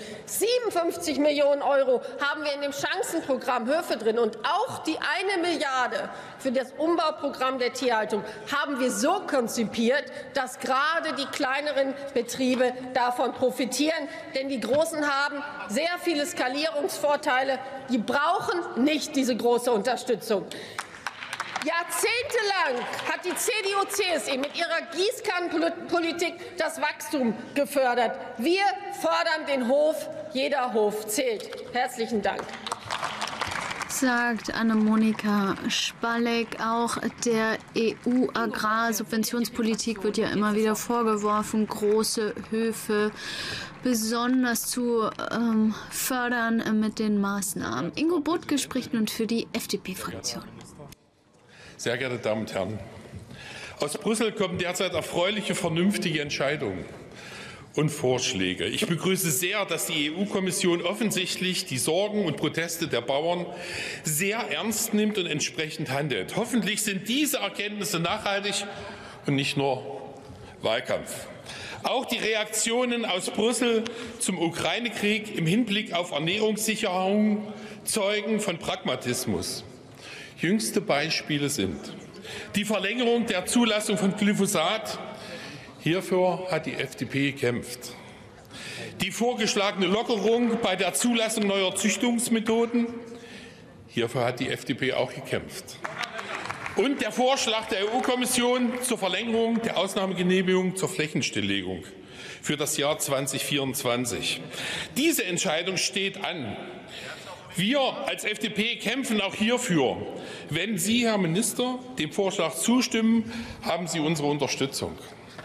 [SPEAKER 14] 57 Millionen € haben wir in dem Chancenprogramm Höfe drin. Und auch die 1 Milliarde für das Umbauprogramm der Tierhaltung haben wir so konzipiert, dass gerade die kleineren Betriebe davon profitieren. Denn die Großen haben sehr viele Skalierungsvorteile. Die brauchen nicht diese große Unterstützung. Jahrzehntelang hat die CDU-CSU mit ihrer Gießkannenpolitik das Wachstum gefördert. Wir fordern den Hof. Jeder Hof zählt. Herzlichen Dank.
[SPEAKER 5] Sagt Anne-Monika Spalleck. Auch der EU-Agrarsubventionspolitik wird ja immer wieder vorgeworfen, große Höfe besonders zu fördern mit den Maßnahmen. Ingo Butke spricht nun für die FDP-Fraktion.
[SPEAKER 15] Sehr geehrte Damen und Herren, aus Brüssel kommen derzeit erfreuliche, vernünftige Entscheidungen und Vorschläge. Ich begrüße sehr, dass die EU-Kommission offensichtlich die Sorgen und Proteste der Bauern sehr ernst nimmt und entsprechend handelt. Hoffentlich sind diese Erkenntnisse nachhaltig und nicht nur Wahlkampf. Auch die Reaktionen aus Brüssel zum Ukraine-Krieg im Hinblick auf Ernährungssicherung zeugen von Pragmatismus. Jüngste Beispiele sind die Verlängerung der Zulassung von Glyphosat. Hierfür hat die FDP gekämpft. Die vorgeschlagene Lockerung bei der Zulassung neuer Züchtungsmethoden. Hierfür hat die FDP auch gekämpft. Und der Vorschlag der EU-Kommission zur Verlängerung der Ausnahmegenehmigung zur Flächenstilllegung für das Jahr 2024. Diese Entscheidung steht an. Wir als FDP kämpfen auch hierfür. Wenn Sie, Herr Minister, dem Vorschlag zustimmen, haben Sie unsere Unterstützung.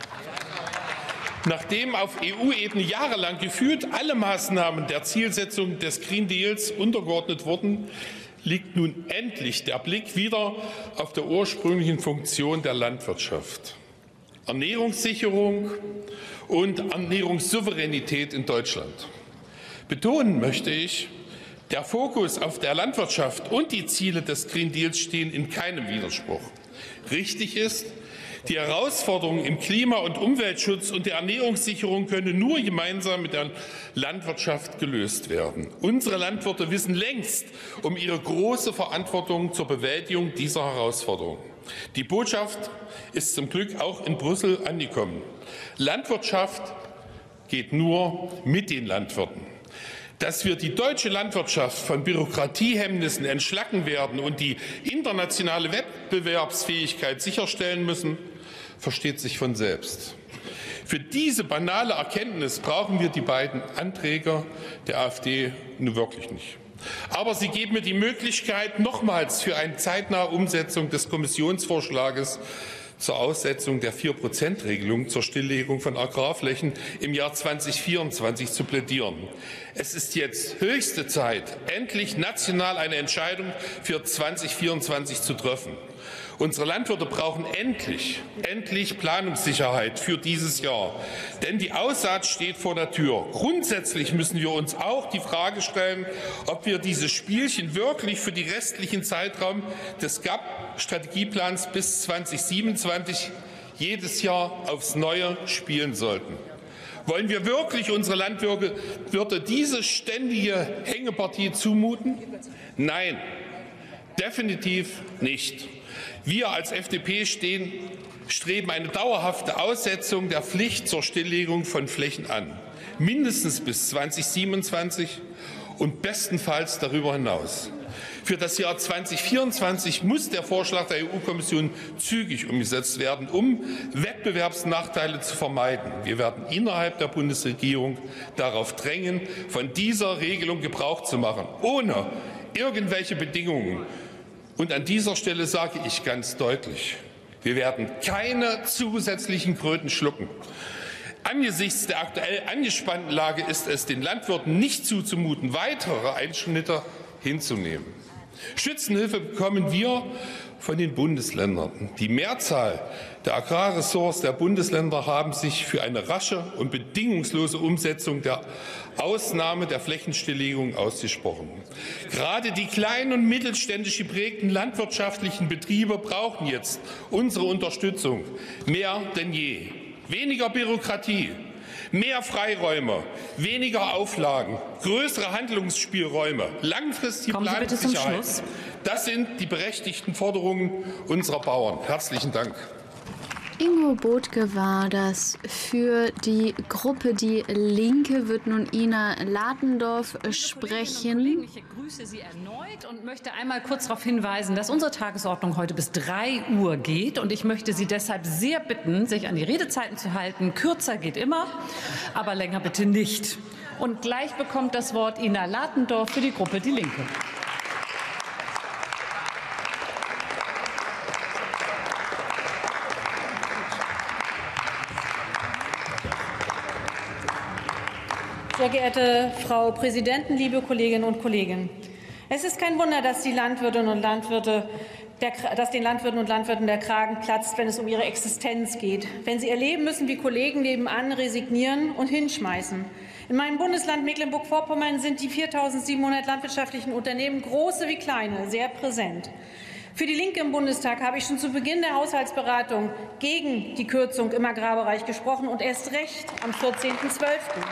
[SPEAKER 15] Nachdem auf EU-Ebene jahrelang gefühlt alle Maßnahmen der Zielsetzung des Green Deals untergeordnet wurden, liegt nun endlich der Blick wieder auf der ursprünglichen Funktion der Landwirtschaft. Ernährungssicherung und Ernährungssouveränität in Deutschland. Betonen möchte ich, der Fokus auf der Landwirtschaft und die Ziele des Green Deals stehen in keinem Widerspruch. Richtig ist, die Herausforderungen im Klima- und Umweltschutz und der Ernährungssicherung können nur gemeinsam mit der Landwirtschaft gelöst werden. Unsere Landwirte wissen längst um ihre große Verantwortung zur Bewältigung dieser Herausforderungen. Die Botschaft ist zum Glück auch in Brüssel angekommen. Landwirtschaft geht nur mit den Landwirten. Dass wir die deutsche Landwirtschaft von Bürokratiehemmnissen entschlacken werden und die internationale Wettbewerbsfähigkeit sicherstellen müssen, versteht sich von selbst. Für diese banale Erkenntnis brauchen wir die beiden Anträge der AfD nun wirklich nicht. Aber sie geben mir die Möglichkeit, nochmals für eine zeitnahe Umsetzung des Kommissionsvorschlages zur Aussetzung der 4%-Regelung zur Stilllegung von Agrarflächen im Jahr 2024 zu plädieren. Es ist jetzt höchste Zeit, endlich national eine Entscheidung für 2024 zu treffen. Unsere Landwirte brauchen endlich Planungssicherheit für dieses Jahr. Denn die Aussaat steht vor der Tür. Grundsätzlich müssen wir uns auch die Frage stellen, ob wir dieses Spielchen wirklich für den restlichen Zeitraum des GAP-Strategieplans bis 2027 jedes Jahr aufs Neue spielen sollten. Wollen wir wirklich unsere Landwirte diese ständige Hängepartie zumuten? Nein, definitiv nicht. Wir als FDP streben eine dauerhafte Aussetzung der Pflicht zur Stilllegung von Flächen an, mindestens bis 2027 und bestenfalls darüber hinaus. Für das Jahr 2024 muss der Vorschlag der EU-Kommission zügig umgesetzt werden, um Wettbewerbsnachteile zu vermeiden. Wir werden innerhalb der Bundesregierung darauf drängen, von dieser Regelung Gebrauch zu machen, ohne irgendwelche Bedingungen. Und an dieser Stelle sage ich ganz deutlich, wir werden keine zusätzlichen Kröten schlucken. Angesichts der aktuell angespannten Lage ist es den Landwirten nicht zuzumuten, weitere Einschnitte hinzunehmen. Schützenhilfe bekommen wir von den Bundesländern. Die Mehrzahl der Agrarressorts der Bundesländer haben sich für eine rasche und bedingungslose Umsetzung der Ausnahme der Flächenstilllegung ausgesprochen. Gerade die kleinen und mittelständisch geprägten landwirtschaftlichen Betriebe brauchen jetzt unsere Unterstützung mehr denn je. Weniger Bürokratie, mehr Freiräume, weniger Auflagen, größere Handlungsspielräume, langfristige Planungssicherheit. Das sind die berechtigten Forderungen unserer Bauern. Herzlichen Dank.
[SPEAKER 5] Ingo Botke war das. Für die Gruppe Die Linke wird nun Ina Latendorf sprechen.
[SPEAKER 16] Ich grüße Sie erneut und möchte einmal kurz darauf hinweisen, dass unsere Tagesordnung heute bis 3 Uhr geht. Und ich möchte Sie deshalb sehr bitten, sich an die Redezeiten zu halten. Kürzer geht immer, aber länger bitte nicht. Und gleich bekommt das Wort Ina Latendorf für die Gruppe Die Linke.
[SPEAKER 4] Sehr geehrte Frau Präsidentin, liebe Kolleginnen und Kollegen! Es ist kein Wunder, dass den Landwirtinnen und Landwirten der Kragen platzt, wenn es um ihre Existenz geht, wenn sie erleben müssen, wie Kollegen nebenan resignieren und hinschmeißen. In meinem Bundesland Mecklenburg-Vorpommern sind die 4.700 landwirtschaftlichen Unternehmen, große wie kleine, sehr präsent. Für die Linke im Bundestag habe ich schon zu Beginn der Haushaltsberatung gegen die Kürzung im Agrarbereich gesprochen und erst recht am 14.12.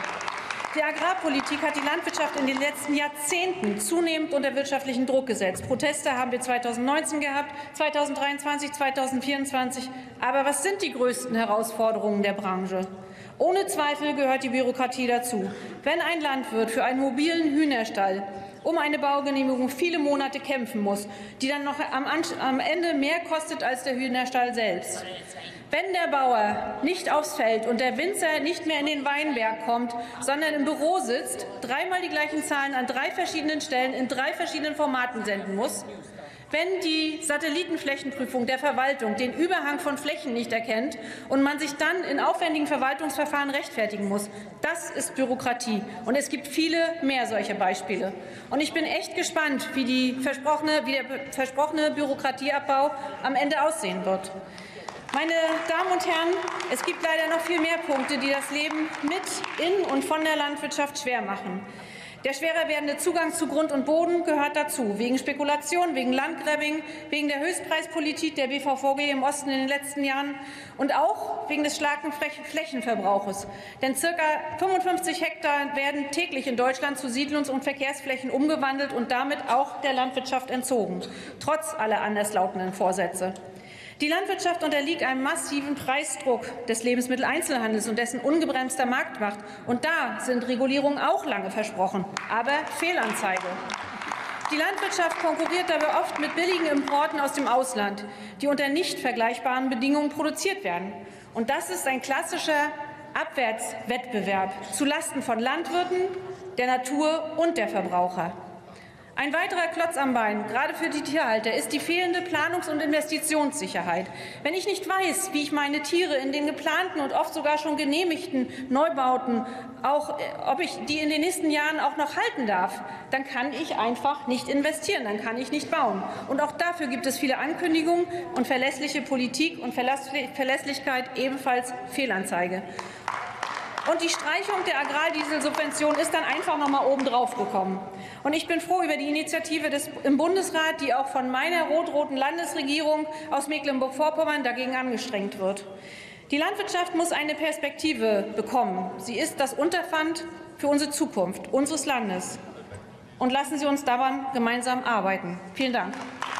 [SPEAKER 4] Die Agrarpolitik hat die Landwirtschaft in den letzten Jahrzehnten zunehmend unter wirtschaftlichen Druck gesetzt. Proteste haben wir 2019 gehabt, 2023, 2024. Aber was sind die größten Herausforderungen der Branche? Ohne Zweifel gehört die Bürokratie dazu. Wenn ein Landwirt für einen mobilen Hühnerstall um eine Baugenehmigung viele Monate kämpfen muss, die dann noch am Ende mehr kostet als der Hühnerstall selbst. Wenn der Bauer nicht aufs Feld und der Winzer nicht mehr in den Weinberg kommt, sondern im Büro sitzt, dreimal die gleichen Zahlen an 3 verschiedenen Stellen in 3 verschiedenen Formaten senden muss, wenn die Satellitenflächenprüfung der Verwaltung den Überhang von Flächen nicht erkennt und man sich dann in aufwendigen Verwaltungsverfahren rechtfertigen muss, das ist Bürokratie. Und es gibt viele mehr solcher Beispiele. Und ich bin echt gespannt, wie der versprochene Bürokratieabbau am Ende aussehen wird. Meine Damen und Herren, es gibt leider noch viel mehr Punkte, die das Leben mit, in und von der Landwirtschaft schwer machen. Der schwerer werdende Zugang zu Grund und Boden gehört dazu, wegen Spekulation, wegen Landgrabbing, wegen der Höchstpreispolitik der BVVG im Osten in den letzten Jahren und auch wegen des starken Flächenverbrauches. Denn ca. 55 Hektar werden täglich in Deutschland zu Siedlungs- und Verkehrsflächen umgewandelt und damit auch der Landwirtschaft entzogen, trotz aller anderslautenden Vorsätze. Die Landwirtschaft unterliegt einem massiven Preisdruck des Lebensmitteleinzelhandels und dessen ungebremster Marktmacht. Und da sind Regulierungen auch lange versprochen, aber Fehlanzeige. Die Landwirtschaft konkurriert dabei oft mit billigen Importen aus dem Ausland, die unter nicht vergleichbaren Bedingungen produziert werden. Und das ist ein klassischer Abwärtswettbewerb zulasten von Landwirten, der Natur und der Verbraucher. Ein weiterer Klotz am Bein, gerade für die Tierhalter, ist die fehlende Planungs- und Investitionssicherheit. Wenn ich nicht weiß, wie ich meine Tiere in den geplanten und oft sogar schon genehmigten Neubauten, ob ich die in den nächsten Jahren auch noch halten darf, dann kann ich einfach nicht investieren, dann kann ich nicht bauen. Und auch dafür gibt es viele Ankündigungen und verlässliche Politik und Verlässlichkeit ebenfalls Fehlanzeige. Und die Streichung der Agrardieselsubvention ist dann einfach noch mal oben drauf gekommen. Und ich bin froh über die Initiative im Bundesrat, die auch von meiner rot-roten Landesregierung aus Mecklenburg-Vorpommern dagegen angestrengt wird. Die Landwirtschaft muss eine Perspektive bekommen. Sie ist das Unterpfand für unsere Zukunft unseres Landes. Und lassen Sie uns daran gemeinsam arbeiten. Vielen Dank.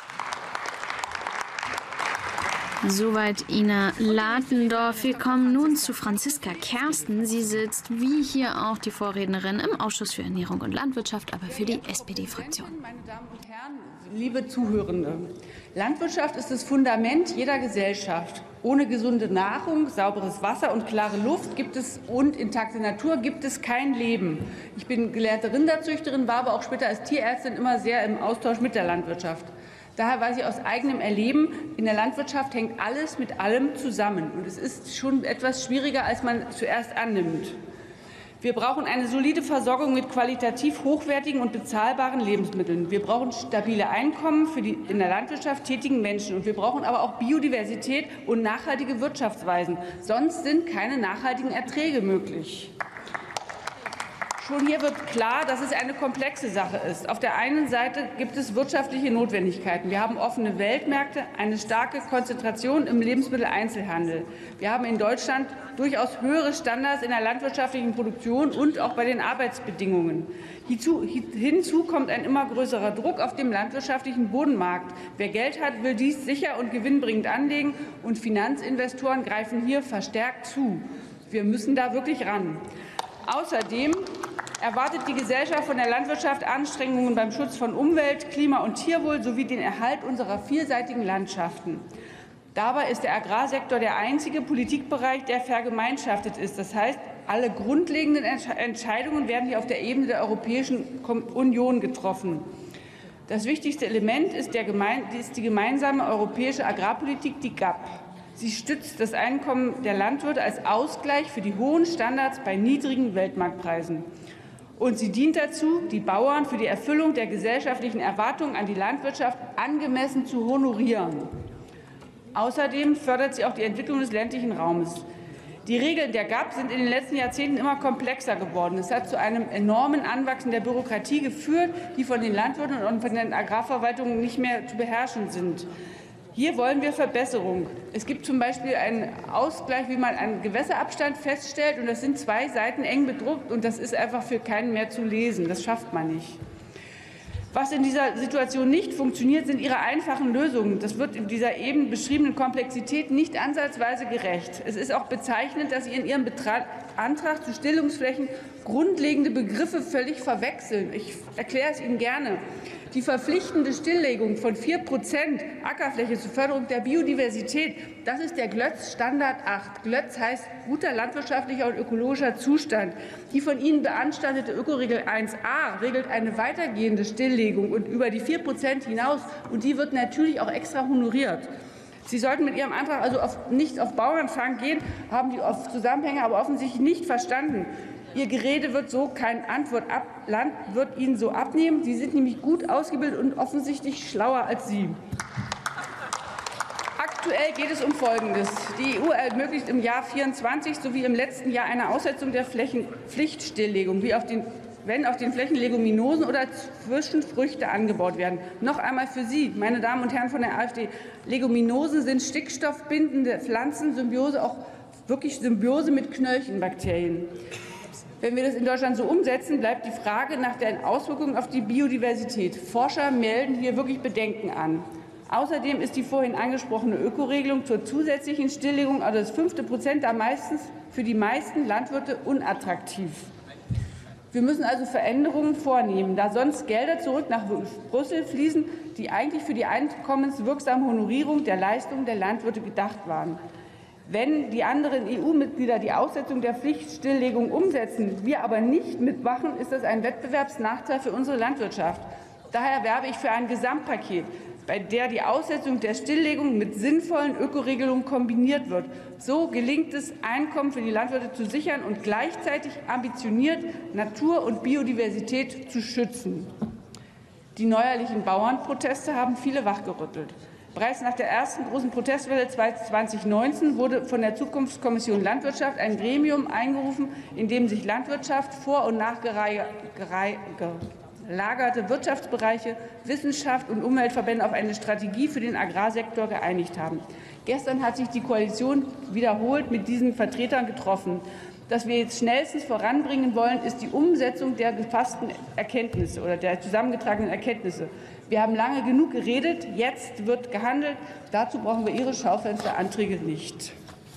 [SPEAKER 5] Soweit Ina Latendorf. Wir kommen nun zu Franziska Kersten. Sie sitzt, wie hier auch die Vorrednerin, im Ausschuss für Ernährung und Landwirtschaft, aber für die SPD-Fraktion.
[SPEAKER 17] Meine Damen und Herren, liebe Zuhörende, Landwirtschaft ist das Fundament jeder Gesellschaft. Ohne gesunde Nahrung, sauberes Wasser und klare Luft und intakte Natur gibt es kein Leben. Ich bin gelehrte Rinderzüchterin, war aber auch später als Tierärztin immer sehr im Austausch mit der Landwirtschaft. Daher weiß ich aus eigenem Erleben, in der Landwirtschaft hängt alles mit allem zusammen. Und es ist schon etwas schwieriger, als man zuerst annimmt. Wir brauchen eine solide Versorgung mit qualitativ hochwertigen und bezahlbaren Lebensmitteln. Wir brauchen stabile Einkommen für die in der Landwirtschaft tätigen Menschen. Und wir brauchen aber auch Biodiversität und nachhaltige Wirtschaftsweisen. Sonst sind keine nachhaltigen Erträge möglich. Schon hier wird klar, dass es eine komplexe Sache ist. Auf der einen Seite gibt es wirtschaftliche Notwendigkeiten. Wir haben offene Weltmärkte, eine starke Konzentration im Lebensmitteleinzelhandel. Wir haben in Deutschland durchaus höhere Standards in der landwirtschaftlichen Produktion und auch bei den Arbeitsbedingungen. Hinzu kommt ein immer größerer Druck auf dem landwirtschaftlichen Bodenmarkt. Wer Geld hat, will dies sicher und gewinnbringend anlegen, und Finanzinvestoren greifen hier verstärkt zu. Wir müssen da wirklich ran. Außerdem erwartet die Gesellschaft von der Landwirtschaft Anstrengungen beim Schutz von Umwelt, Klima und Tierwohl sowie den Erhalt unserer vielseitigen Landschaften. Dabei ist der Agrarsektor der einzige Politikbereich, der vergemeinschaftet ist. Das heißt, alle grundlegenden Entscheidungen werden hier auf der Ebene der Europäischen Union getroffen. Das wichtigste Element ist die gemeinsame europäische Agrarpolitik, die GAP. Sie stützt das Einkommen der Landwirte als Ausgleich für die hohen Standards bei niedrigen Weltmarktpreisen. Und sie dient dazu, die Bauern für die Erfüllung der gesellschaftlichen Erwartungen an die Landwirtschaft angemessen zu honorieren. Außerdem fördert sie auch die Entwicklung des ländlichen Raumes. Die Regeln der GAP sind in den letzten Jahrzehnten immer komplexer geworden. Es hat zu einem enormen Anwachsen der Bürokratie geführt, die von den Landwirten und von den Agrarverwaltungen nicht mehr zu beherrschen sind. Hier wollen wir Verbesserung. Es gibt zum Beispiel einen Ausgleich, wie man einen Gewässerabstand feststellt, und das sind 2 Seiten eng bedruckt, und das ist einfach für keinen mehr zu lesen. Das schafft man nicht. Was in dieser Situation nicht funktioniert, sind Ihre einfachen Lösungen. Das wird in dieser eben beschriebenen Komplexität nicht ansatzweise gerecht. Es ist auch bezeichnend, dass Sie in Ihrem Antrag zu Stilllegungsflächen grundlegende Begriffe völlig verwechseln. Ich erkläre es Ihnen gerne. Die verpflichtende Stilllegung von 4% Ackerfläche zur Förderung der Biodiversität, das ist der GLÖTZ-Standard 8. GLÖTZ heißt guter landwirtschaftlicher und ökologischer Zustand. Die von Ihnen beanstandete Ökoregel 1a regelt eine weitergehende Stilllegung und über die 4% hinaus, und die wird natürlich auch extra honoriert. Sie sollten mit Ihrem Antrag also nicht auf Bauernfang gehen, haben die Zusammenhänge aber offensichtlich nicht verstanden. Ihr Gerede wird so keine Antwort Land wird Ihnen so abnehmen. Sie sind nämlich gut ausgebildet und offensichtlich schlauer als Sie. Aktuell geht es um Folgendes. Die EU ermöglicht im Jahr 2024 sowie im letzten Jahr eine Aussetzung der Flächenpflichtstilllegung, wenn auf den Flächen Leguminosen oder Zwischenfrüchte angebaut werden. Noch einmal für Sie, meine Damen und Herren von der AfD. Leguminosen sind stickstoffbindende Pflanzen, Symbiose, auch wirklich Symbiose mit Knöllchenbakterien. Wenn wir das in Deutschland so umsetzen, bleibt die Frage nach den Auswirkungen auf die Biodiversität. Forscher melden hier wirklich Bedenken an. Außerdem ist die vorhin angesprochene Ökoregelung zur zusätzlichen Stilllegung, also das 5. Prozent, da meistens für die meisten Landwirte unattraktiv. Wir müssen also Veränderungen vornehmen, da sonst Gelder zurück nach Brüssel fließen, die eigentlich für die einkommenswirksame Honorierung der Leistungen der Landwirte gedacht waren. Wenn die anderen EU-Mitglieder die Aussetzung der Pflichtstilllegung umsetzen, wir aber nicht mitmachen, ist das ein Wettbewerbsnachteil für unsere Landwirtschaft. Daher werbe ich für ein Gesamtpaket, bei der die Aussetzung der Stilllegung mit sinnvollen Ökoregelungen kombiniert wird. So gelingt es, Einkommen für die Landwirte zu sichern und gleichzeitig ambitioniert Natur und Biodiversität zu schützen. Die neuerlichen Bauernproteste haben viele wachgerüttelt. Bereits nach der ersten großen Protestwelle 2019 wurde von der Zukunftskommission Landwirtschaft ein Gremium eingerufen, in dem sich Landwirtschaft, vor- und nachgelagerte Wirtschaftsbereiche, Wissenschaft und Umweltverbände auf eine Strategie für den Agrarsektor geeinigt haben. Gestern hat sich die Koalition wiederholt mit diesen Vertretern getroffen. Das wir jetzt schnellstens voranbringen wollen, ist die Umsetzung der gefassten Erkenntnisse oder der zusammengetragenen Erkenntnisse. Wir haben lange genug geredet, jetzt wird gehandelt. Dazu brauchen wir Ihre Schaufensteranträge nicht.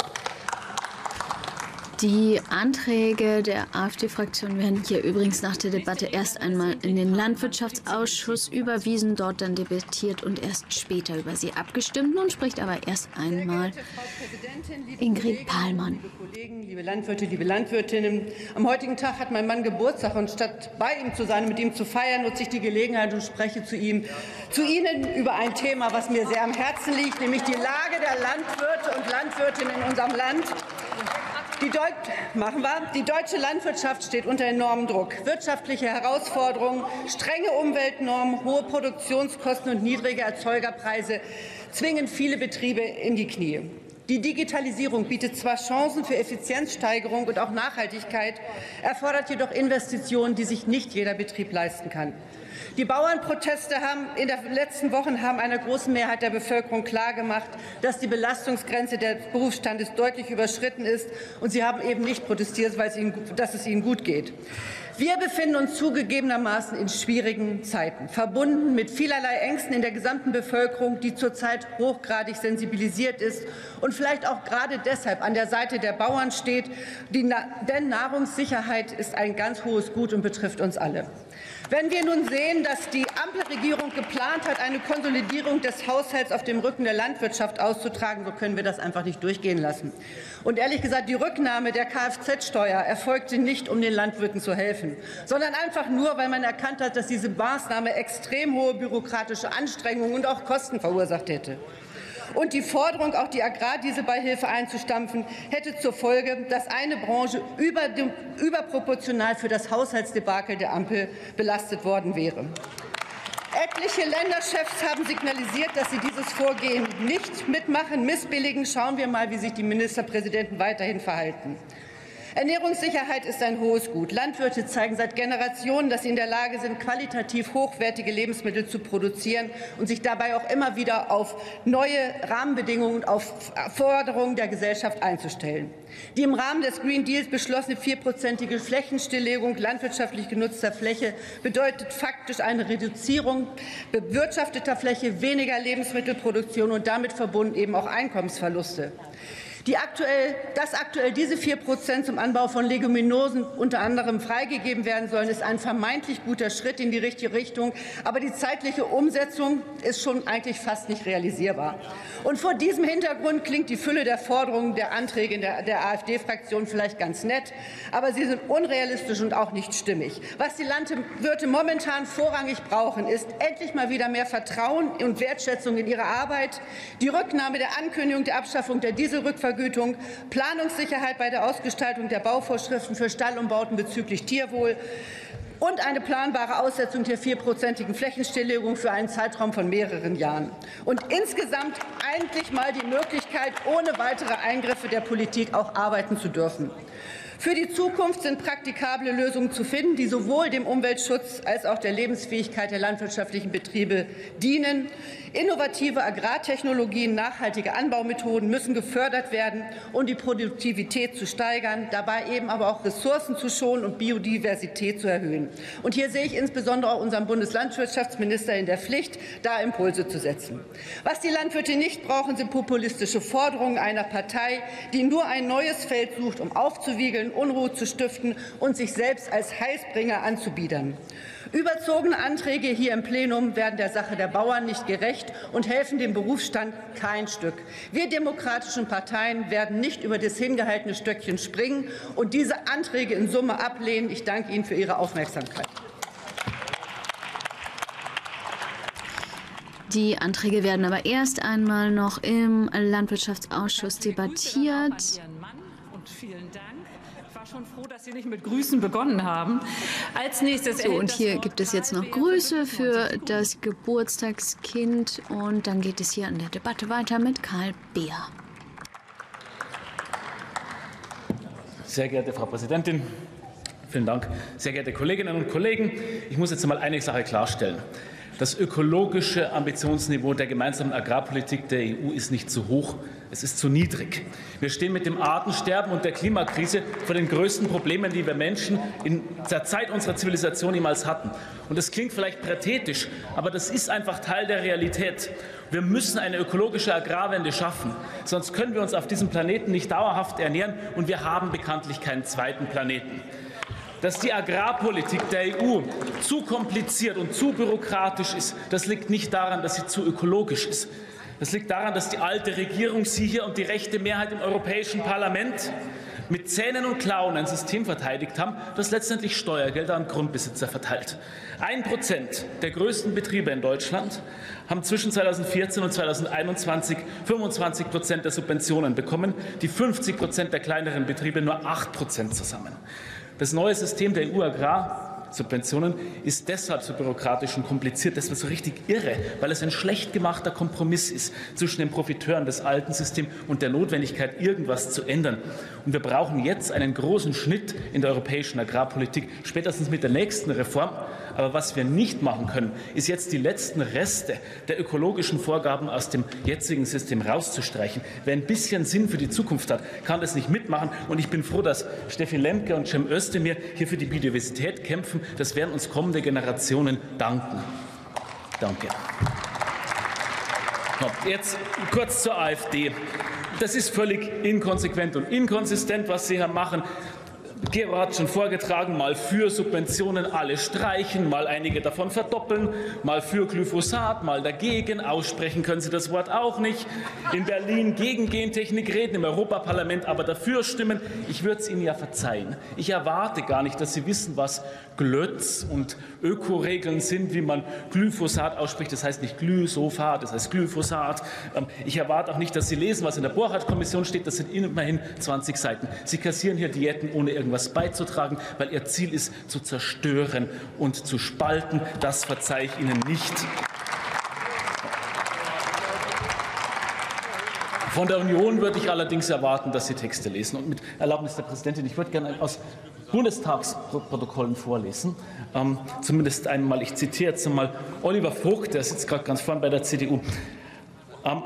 [SPEAKER 5] Die Anträge der AfD-Fraktion werden hier übrigens nach der Debatte erst einmal in den Landwirtschaftsausschuss überwiesen, dort dann debattiert und erst später über sie abgestimmt. Nun spricht aber erst einmal Ingrid Pahlmann.
[SPEAKER 18] Liebe Kollegen, liebe Landwirte, liebe Landwirtinnen, am heutigen Tag hat mein Mann Geburtstag, und statt bei ihm zu sein und mit ihm zu feiern, nutze ich die Gelegenheit und spreche zu Ihnen über ein Thema, was mir sehr am Herzen liegt, nämlich die Lage der Landwirte und Landwirtinnen in unserem Land. Die deutsche Landwirtschaft steht unter enormem Druck. Wirtschaftliche Herausforderungen, strenge Umweltnormen, hohe Produktionskosten und niedrige Erzeugerpreise zwingen viele Betriebe in die Knie. Die Digitalisierung bietet zwar Chancen für Effizienzsteigerung und auch Nachhaltigkeit, erfordert jedoch Investitionen, die sich nicht jeder Betrieb leisten kann. Die Bauernproteste in den letzten Wochen haben einer großen Mehrheit der Bevölkerung klargemacht, dass die Belastungsgrenze des Berufsstandes deutlich überschritten ist. Und sie haben eben nicht protestiert, dass es ihnen gut geht. Wir befinden uns zugegebenermaßen in schwierigen Zeiten, verbunden mit vielerlei Ängsten in der gesamten Bevölkerung, die zurzeit hochgradig sensibilisiert ist und vielleicht auch gerade deshalb an der Seite der Bauern steht. Denn Nahrungssicherheit ist ein ganz hohes Gut und betrifft uns alle. Wenn wir nun sehen, dass die Ampelregierung geplant hat, eine Konsolidierung des Haushalts auf dem Rücken der Landwirtschaft auszutragen, so können wir das einfach nicht durchgehen lassen. Und ehrlich gesagt, die Rücknahme der Kfz-Steuer erfolgte nicht, um den Landwirten zu helfen, sondern einfach nur, weil man erkannt hat, dass diese Maßnahme extrem hohe bürokratische Anstrengungen und auch Kosten verursacht hätte. Und die Forderung, auch die Agrardieselbeihilfe einzustampfen, hätte zur Folge, dass eine Branche überproportional für das Haushaltsdebakel der Ampel belastet worden wäre. Etliche Länderchefs haben signalisiert, dass sie dieses Vorgehen nicht mitmachen, missbilligen. Schauen wir mal, wie sich die Ministerpräsidenten weiterhin verhalten. Ernährungssicherheit ist ein hohes Gut. Landwirte zeigen seit Generationen, dass sie in der Lage sind, qualitativ hochwertige Lebensmittel zu produzieren und sich dabei auch immer wieder auf neue Rahmenbedingungen und auf Forderungen der Gesellschaft einzustellen. Die im Rahmen des Green Deals beschlossene 4-prozentige Flächenstilllegung landwirtschaftlich genutzter Fläche bedeutet faktisch eine Reduzierung bewirtschafteter Fläche, weniger Lebensmittelproduktion und damit verbunden eben auch Einkommensverluste. Dass aktuell diese 4% zum Anbau von Leguminosen unter anderem freigegeben werden sollen, ist ein vermeintlich guter Schritt in die richtige Richtung. Aber die zeitliche Umsetzung ist schon eigentlich fast nicht realisierbar. Und vor diesem Hintergrund klingt die Fülle der Forderungen der Anträge der AfD-Fraktion vielleicht ganz nett, aber sie sind unrealistisch und auch nicht stimmig. Was die Landwirte momentan vorrangig brauchen, ist endlich mal wieder mehr Vertrauen und Wertschätzung in ihre Arbeit, die Rücknahme der Ankündigung der Abschaffung der Dieselrückvergütung, Planungssicherheit bei der Ausgestaltung der Bauvorschriften für Stallumbauten bezüglich Tierwohl und eine planbare Aussetzung der 4-prozentigen Flächenstilllegung für einen Zeitraum von mehreren Jahren. Und insgesamt endlich mal die Möglichkeit, ohne weitere Eingriffe der Politik auch arbeiten zu dürfen. Für die Zukunft sind praktikable Lösungen zu finden, die sowohl dem Umweltschutz als auch der Lebensfähigkeit der landwirtschaftlichen Betriebe dienen. Innovative Agrartechnologien, nachhaltige Anbaumethoden müssen gefördert werden, um die Produktivität zu steigern, dabei eben aber auch Ressourcen zu schonen und Biodiversität zu erhöhen. Und hier sehe ich insbesondere auch unseren Bundeslandwirtschaftsminister in der Pflicht, da Impulse zu setzen. Was die Landwirte nicht brauchen, sind populistische Forderungen einer Partei, die nur ein neues Feld sucht, um aufzuwiegeln, Unruhe zu stiften und sich selbst als Heilsbringer anzubiedern. Überzogene Anträge hier im Plenum werden der Sache der Bauern nicht gerecht und helfen dem Berufsstand kein Stück. Wir demokratischen Parteien werden nicht über das hingehaltene Stöckchen springen und diese Anträge in Summe ablehnen. Ich danke Ihnen für Ihre Aufmerksamkeit.
[SPEAKER 5] Die Anträge werden aber erst einmal noch im Landwirtschaftsausschuss debattiert.
[SPEAKER 16] Vielen Dank. Ich war schon froh, dass Sie nicht mit Grüßen begonnen haben. Als nächstes
[SPEAKER 5] so, und hier gibt es jetzt noch Grüße für das Geburtstagskind und dann geht es hier an der Debatte weiter mit Karl Beer.
[SPEAKER 19] Sehr geehrte Frau Präsidentin, vielen Dank. Sehr geehrte Kolleginnen und Kollegen, ich muss jetzt einmal eine Sache klarstellen. Das ökologische Ambitionsniveau der gemeinsamen Agrarpolitik der EU ist nicht zu hoch, es ist zu niedrig. Wir stehen mit dem Artensterben und der Klimakrise vor den größten Problemen, die wir Menschen in der Zeit unserer Zivilisation jemals hatten. Und das klingt vielleicht pathetisch, aber das ist einfach Teil der Realität. Wir müssen eine ökologische Agrarwende schaffen, sonst können wir uns auf diesem Planeten nicht dauerhaft ernähren, und wir haben bekanntlich keinen zweiten Planeten. Dass die Agrarpolitik der EU zu kompliziert und zu bürokratisch ist, das liegt nicht daran, dass sie zu ökologisch ist. Das liegt daran, dass die alte Regierung, Sie hier und die rechte Mehrheit im Europäischen Parlament mit Zähnen und Klauen ein System verteidigt haben, das letztendlich Steuergelder an Grundbesitzer verteilt. 1% der größten Betriebe in Deutschland haben zwischen 2014 und 2021 25% der Subventionen bekommen, die 50% der kleineren Betriebe nur 8% zusammen. Das neue System der EU-Agrar Subventionen ist deshalb so bürokratisch und kompliziert, deshalb so richtig irre, weil es ein schlecht gemachter Kompromiss ist zwischen den Profiteuren des alten Systems und der Notwendigkeit, irgendwas zu ändern. Und wir brauchen jetzt einen großen Schnitt in der europäischen Agrarpolitik, spätestens mit der nächsten Reform. Aber was wir nicht machen können, ist jetzt die letzten Reste der ökologischen Vorgaben aus dem jetzigen System rauszustreichen. Wer ein bisschen Sinn für die Zukunft hat, kann das nicht mitmachen. Und ich bin froh, dass Steffi Lemke und Cem Özdemir hier für die Biodiversität kämpfen. Das werden uns kommende Generationen danken. Danke. Jetzt kurz zur AfD. Das ist völlig inkonsequent und inkonsistent, was Sie hier machen. Gero hat schon vorgetragen, mal für Subventionen alle streichen, mal einige davon verdoppeln, mal für Glyphosat, mal dagegen. Aussprechen können Sie das Wort auch nicht. In Berlin gegen Gentechnik reden, im Europaparlament aber dafür stimmen. Ich würde es Ihnen ja verzeihen. Ich erwarte gar nicht, dass Sie wissen, was Glötz und Ökoregeln sind, wie man Glyphosat ausspricht. Das heißt nicht Glyphosat, das heißt Glyphosat. Ich erwarte auch nicht, dass Sie lesen, was in der Borchardt-Kommission steht. Das sind immerhin 20 Seiten. Sie kassieren hier Diäten, ohne irgendwas beizutragen, weil Ihr Ziel ist, zu zerstören und zu spalten. Das verzeihe ich Ihnen nicht. Von der Union würde ich allerdings erwarten, dass Sie Texte lesen. Und mit Erlaubnis der Präsidentin, ich würde gerne aus Bundestagsprotokollen vorlesen. Zumindest einmal, ich zitiere jetzt einmal Oliver Vogt, der sitzt gerade ganz vorn bei der CDU. Am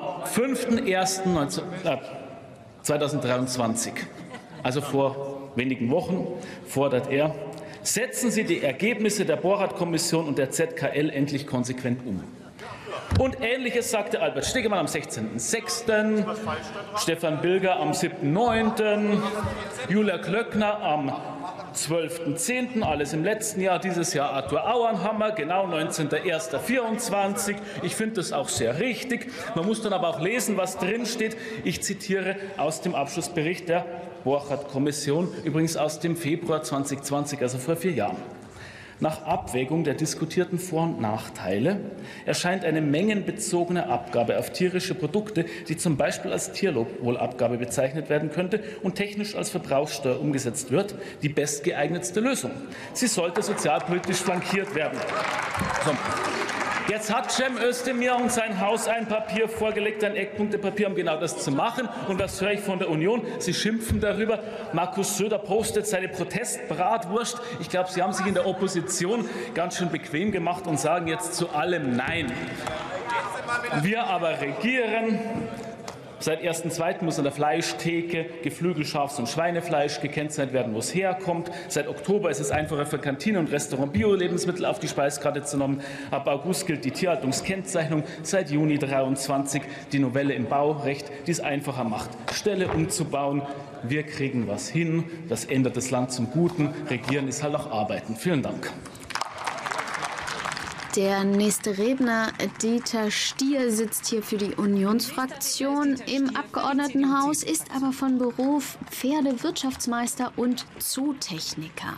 [SPEAKER 19] 5.1.2023, also vor wenigen Wochen, fordert er, setzen Sie die Ergebnisse der Borchardt-Kommission und der ZKL endlich konsequent um. Und Ähnliches sagte Albert Stegemann am 16.06., Stefan Bilger am 7.09., Julia Klöckner am 12.10., alles im letzten Jahr, dieses Jahr Arthur Auernhammer, genau 19.01.24. Ich finde das auch sehr richtig. Man muss dann aber auch lesen, was drin steht. Ich zitiere aus dem Abschlussbericht der Borchardt-Kommission, übrigens aus dem Februar 2020, also vor 4 Jahren. Nach Abwägung der diskutierten Vor- und Nachteile erscheint eine mengenbezogene Abgabe auf tierische Produkte, die zum Beispiel als Tierwohlabgabe bezeichnet werden könnte und technisch als Verbrauchssteuer umgesetzt wird, die bestgeeignetste Lösung. Sie sollte sozialpolitisch flankiert werden. So. Jetzt hat Cem Özdemir und sein Haus ein Papier vorgelegt, ein Eckpunktepapier, um genau das zu machen. Und was höre ich von der Union? Sie schimpfen darüber. Markus Söder postet seine Protestbratwurst. Ich glaube, Sie haben sich in der Opposition ganz schön bequem gemacht und sagen jetzt zu allem Nein. Wir aber regieren. Seit 1.2. muss an der Fleischtheke Geflügel, Schafs- und Schweinefleisch gekennzeichnet werden, wo es herkommt. Seit Oktober ist es einfacher für Kantine und Restaurant Bio-Lebensmittel auf die Speisekarte zu nehmen. Ab August gilt die Tierhaltungskennzeichnung. Seit Juni 23 die Novelle im Baurecht, die es einfacher macht, Ställe umzubauen. Wir kriegen was hin. Das ändert das Land zum Guten. Regieren ist halt auch Arbeiten. Vielen Dank.
[SPEAKER 5] Der nächste Redner, Dieter Stier, sitzt hier für die Unionsfraktion im Abgeordnetenhaus, ist aber von Beruf Pferdewirtschaftsmeister und Zootechniker.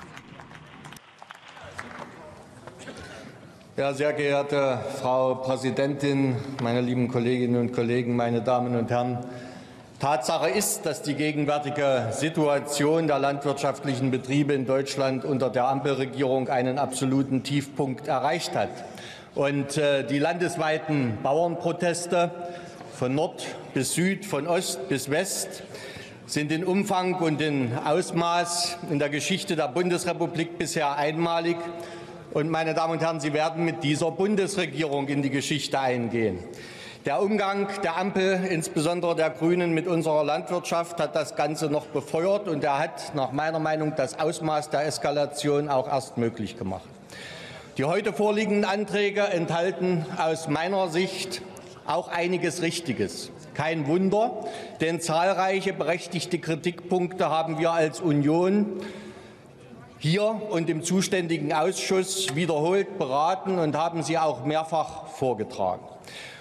[SPEAKER 20] Ja, sehr geehrte Frau Präsidentin, meine lieben Kolleginnen und Kollegen, meine Damen und Herren! Tatsache ist, dass die gegenwärtige Situation der landwirtschaftlichen Betriebe in Deutschland unter der Ampelregierung einen absoluten Tiefpunkt erreicht hat. Und die landesweiten Bauernproteste von Nord bis Süd, von Ost bis West sind in Umfang und in Ausmaß in der Geschichte der Bundesrepublik bisher einmalig. Und, meine Damen und Herren, sie werden mit dieser Bundesregierung in die Geschichte eingehen. Der Umgang der Ampel, insbesondere der Grünen, mit unserer Landwirtschaft hat das Ganze noch befeuert, und er hat nach meiner Meinung das Ausmaß der Eskalation auch erst möglich gemacht. Die heute vorliegenden Anträge enthalten aus meiner Sicht auch einiges Richtiges. Kein Wunder, denn zahlreiche berechtigte Kritikpunkte haben wir als Union hier und im zuständigen Ausschuss wiederholt beraten und haben sie auch mehrfach vorgetragen.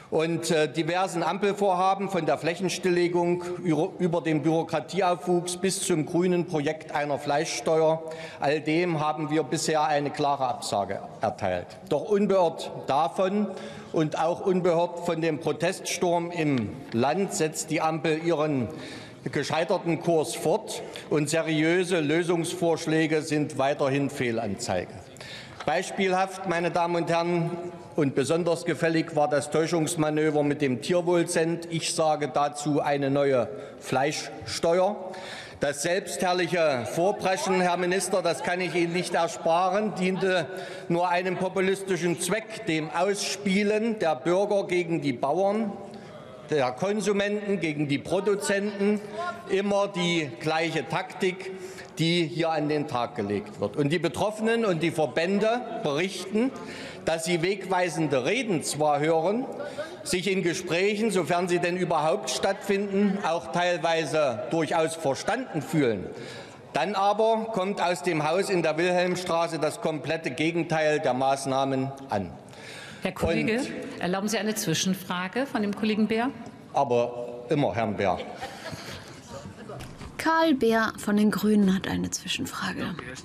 [SPEAKER 20] Und diversen Ampelvorhaben von der Flächenstilllegung über den Bürokratieaufwuchs bis zum grünen Projekt einer Fleischsteuer, all dem haben wir bisher eine klare Absage erteilt. Doch unbeirrt davon und auch unbeirrt von dem Proteststurm im Land setzt die Ampel ihren gescheiterten Kurs fort, und seriöse Lösungsvorschläge sind weiterhin Fehlanzeige. Beispielhaft, meine Damen und Herren, und besonders gefällig war das Täuschungsmanöver mit dem Tierwohlcent. Ich sage dazu eine neue Fleischsteuer. Das selbstherrliche Vorpreschen, Herr Minister, das kann ich Ihnen nicht ersparen, diente nur einem populistischen Zweck, dem Ausspielen der Bürger gegen die Bauern, der Konsumenten gegen die Produzenten, immer die gleiche Taktik, die hier an den Tag gelegt wird. Und die Betroffenen und die Verbände berichten, dass sie wegweisende Reden zwar hören, sich in Gesprächen, sofern sie denn überhaupt stattfinden, auch teilweise durchaus verstanden fühlen. Dann aber kommt aus dem Haus in der Wilhelmstraße das komplette Gegenteil der Maßnahmen an.
[SPEAKER 16] Herr Kollege, erlauben Sie eine Zwischenfrage von dem Kollegen Beer?
[SPEAKER 20] Aber immer Herrn Beer.
[SPEAKER 5] Karl Beer von den Grünen hat eine Zwischenfrage.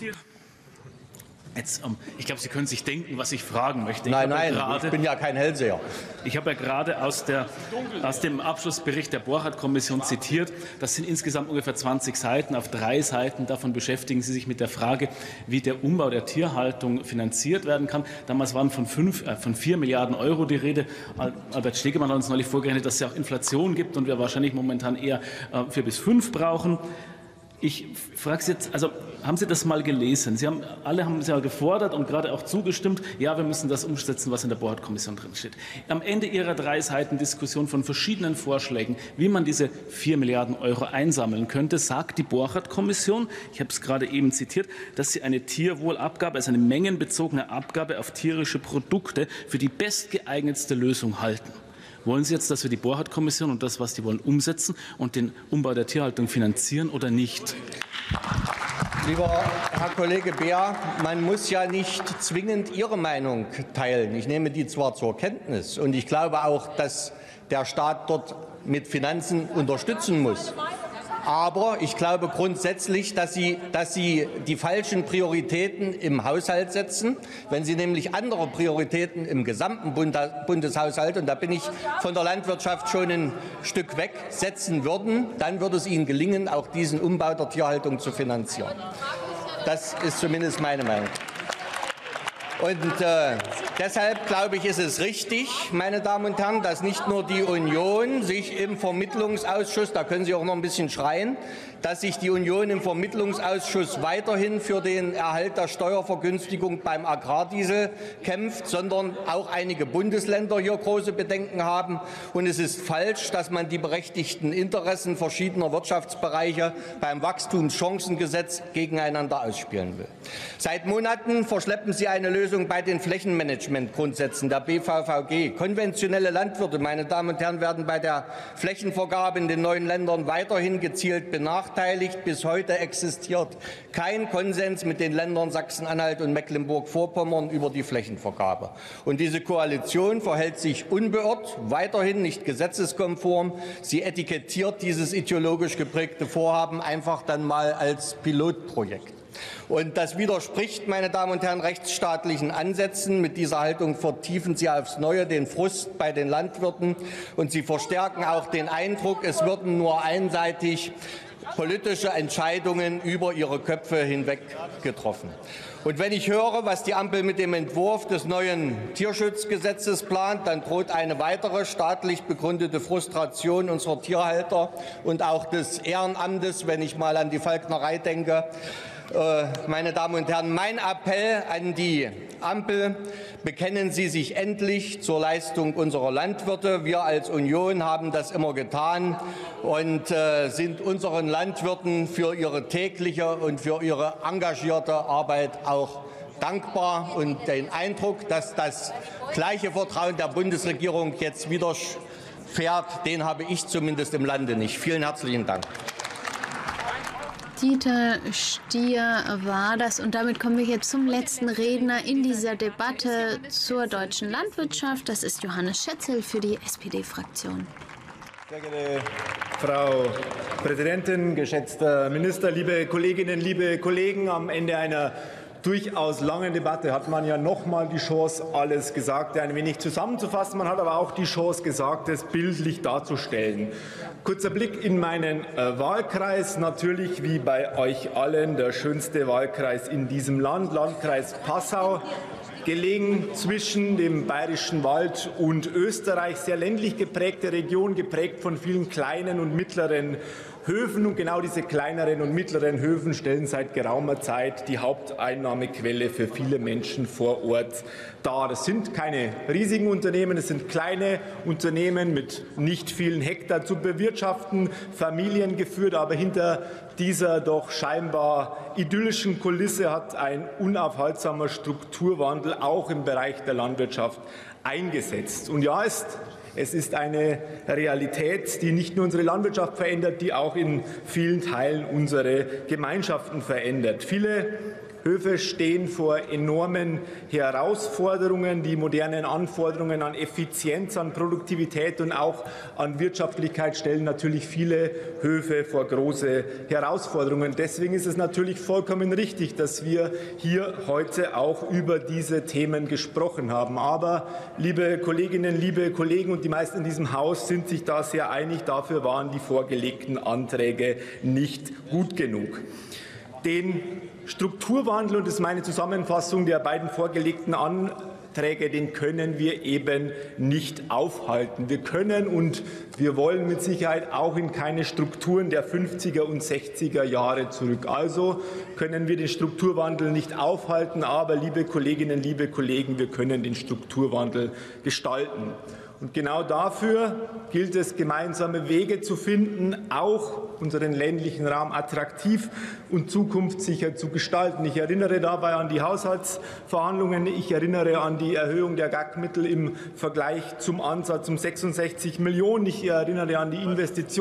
[SPEAKER 19] Jetzt, ich glaube, Sie können sich denken, was ich fragen möchte.
[SPEAKER 20] Nein, ich bin ja kein Hellseher.
[SPEAKER 19] Ich habe ja gerade aus dem Abschlussbericht der Borchardt-Kommission zitiert. Das sind insgesamt ungefähr 20 Seiten. Auf 3 Seiten davon beschäftigen Sie sich mit der Frage, wie der Umbau der Tierhaltung finanziert werden kann. Damals waren von 4 Milliarden Euro die Rede. Albert Stegemann hat uns neulich vorgerechnet, dass es ja auch Inflation gibt und wir wahrscheinlich momentan eher 4 bis 5 brauchen. Ich frage Sie jetzt, also haben Sie das mal gelesen? Alle haben ja gefordert und gerade auch zugestimmt, ja, wir müssen das umsetzen, was in der Borchardt-Kommission drin steht. Am Ende Ihrer 3 Seiten Diskussion von verschiedenen Vorschlägen, wie man diese 4 Milliarden Euro einsammeln könnte, sagt die Borchardt-Kommission, ich habe es gerade eben zitiert, dass sie eine Tierwohlabgabe, also eine mengenbezogene Abgabe auf tierische Produkte für die bestgeeignetste Lösung halten. Wollen Sie jetzt, dass wir die Borchardt-Kommission und das, was die wollen, umsetzen und den Umbau der Tierhaltung finanzieren oder nicht?
[SPEAKER 20] Lieber Herr Kollege Beer, man muss ja nicht zwingend Ihre Meinung teilen. Ich nehme die zwar zur Kenntnis und ich glaube auch, dass der Staat dort mit Finanzen unterstützen muss. Aber ich glaube grundsätzlich, dass Sie die falschen Prioritäten im Haushalt setzen. Wenn Sie nämlich andere Prioritäten im gesamten Bundeshaushalt, und da bin ich von der Landwirtschaft schon ein Stück weg, setzen würden, dann würde es Ihnen gelingen, auch diesen Umbau der Tierhaltung zu finanzieren. Das ist zumindest meine Meinung. Und deshalb, glaube ich, ist es richtig, meine Damen und Herren, dass nicht nur die Union sich im Vermittlungsausschuss, da können Sie auch noch ein bisschen schreien, dass sich die Union im Vermittlungsausschuss weiterhin für den Erhalt der Steuervergünstigung beim Agrardiesel kämpft, sondern auch einige Bundesländer hier große Bedenken haben. Und es ist falsch, dass man die berechtigten Interessen verschiedener Wirtschaftsbereiche beim Wachstumschancengesetz gegeneinander ausspielen will. Seit Monaten verschleppen Sie eine Lösung bei den Flächenmanagementgrundsätzen der BVVG. Konventionelle Landwirte, meine Damen und Herren, werden bei der Flächenvergabe in den neuen Ländern weiterhin gezielt benachteiligt. Bis heute existiert kein Konsens mit den Ländern Sachsen-Anhalt und Mecklenburg-Vorpommern über die Flächenvergabe. Und diese Koalition verhält sich unbeirrt, weiterhin nicht gesetzeskonform. Sie etikettiert dieses ideologisch geprägte Vorhaben einfach dann mal als Pilotprojekt. Und das widerspricht, meine Damen und Herren, rechtsstaatlichen Ansätzen. Mit dieser Haltung vertiefen Sie aufs Neue den Frust bei den Landwirten und Sie verstärken auch den Eindruck, es würden nur einseitig politische Entscheidungen über ihre Köpfe hinweg getroffen. Und wenn ich höre, was die Ampel mit dem Entwurf des neuen Tierschutzgesetzes plant, dann droht eine weitere staatlich begründete Frustration unserer Tierhalter und auch des Ehrenamtes, wenn ich mal an die Falknerei denke. Meine Damen und Herren, mein Appell an die Ampel: Bekennen Sie sich endlich zur Leistung unserer Landwirte. Wir als Union haben das immer getan und sind unseren Landwirten für ihre tägliche und für ihre engagierte Arbeit auch dankbar. Und den Eindruck, dass das gleiche Vertrauen der Bundesregierung jetzt widerfährt, den habe ich zumindest im Lande nicht. Vielen herzlichen Dank.
[SPEAKER 5] Dieter Stier war das. Und damit kommen wir jetzt zum letzten Redner in dieser Debatte zur deutschen Landwirtschaft. Das ist Johannes Schätzel für die SPD-Fraktion.
[SPEAKER 21] Sehr geehrte Frau Präsidentin, geschätzter Minister, liebe Kolleginnen, liebe Kollegen, am Ende einer durchaus langen Debatte hat man ja noch mal die Chance, alles Gesagte ein wenig zusammenzufassen. Man hat aber auch die Chance, Gesagtes bildlich darzustellen. Kurzer Blick in meinen Wahlkreis. Natürlich wie bei euch allen der schönste Wahlkreis in diesem Land, Landkreis Passau. Gelegen zwischen dem Bayerischen Wald und Österreich. Sehr ländlich geprägte Region, geprägt von vielen kleinen und mittleren Höfen. Und genau diese kleineren und mittleren Höfen stellen seit geraumer Zeit die Haupteinnahmequelle für viele Menschen vor Ort dar. Das sind keine riesigen Unternehmen, es sind kleine Unternehmen mit nicht vielen Hektar zu bewirtschaften, familiengeführt, aber hinter dieser doch scheinbar idyllischen Kulisse hat ein unaufhaltsamer Strukturwandel auch im Bereich der Landwirtschaft eingesetzt. Und ja, es ist eine Realität, die nicht nur unsere Landwirtschaft verändert, die auch in vielen Teilen unsere Gemeinschaften verändert. Viele Höfe stehen vor enormen Herausforderungen. Die modernen Anforderungen an Effizienz, an Produktivität und auch an Wirtschaftlichkeit stellen natürlich viele Höfe vor große Herausforderungen. Deswegen ist es natürlich vollkommen richtig, dass wir hier heute auch über diese Themen gesprochen haben. Aber, liebe Kolleginnen, liebe Kollegen, und die meisten in diesem Haus sind sich da sehr einig, dafür waren die vorgelegten Anträge nicht gut genug. Den Strukturwandel, und das ist meine Zusammenfassung der beiden vorgelegten Anträge, den können wir eben nicht aufhalten. Wir können und wir wollen mit Sicherheit auch in keine Strukturen der 50er und 60er Jahre zurück. Also können wir den Strukturwandel nicht aufhalten, aber, liebe Kolleginnen, liebe Kollegen, wir können den Strukturwandel gestalten. Und genau dafür gilt es, gemeinsame Wege zu finden, auch unseren ländlichen Raum attraktiv und zukunftssicher zu gestalten. Ich erinnere dabei an die Haushaltsverhandlungen. Ich erinnere an die Erhöhung der GAG-Mittel im Vergleich zum Ansatz um 66 Millionen. Ich erinnere an die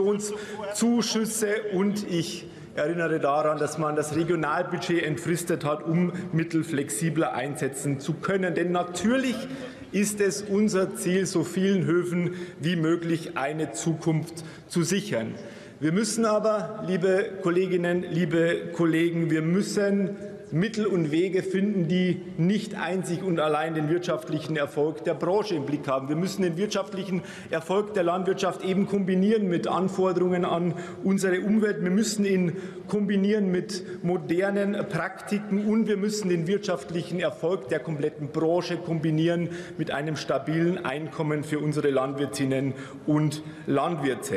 [SPEAKER 21] Investitionszuschüsse und ich erinnere daran, dass man das Regionalbudget entfristet hat, um Mittel flexibler einsetzen zu können. Denn natürlich ist es unser Ziel, so vielen Höfen wie möglich eine Zukunft zu sichern. Wir müssen aber, liebe Kolleginnen, liebe Kollegen, wir müssen Mittel und Wege finden, die nicht einzig und allein den wirtschaftlichen Erfolg der Branche im Blick haben. Wir müssen den wirtschaftlichen Erfolg der Landwirtschaft eben kombinieren mit Anforderungen an unsere Umwelt. Wir müssen ihn kombinieren mit modernen Praktiken und wir müssen den wirtschaftlichen Erfolg der kompletten Branche kombinieren mit einem stabilen Einkommen für unsere Landwirtinnen und Landwirte.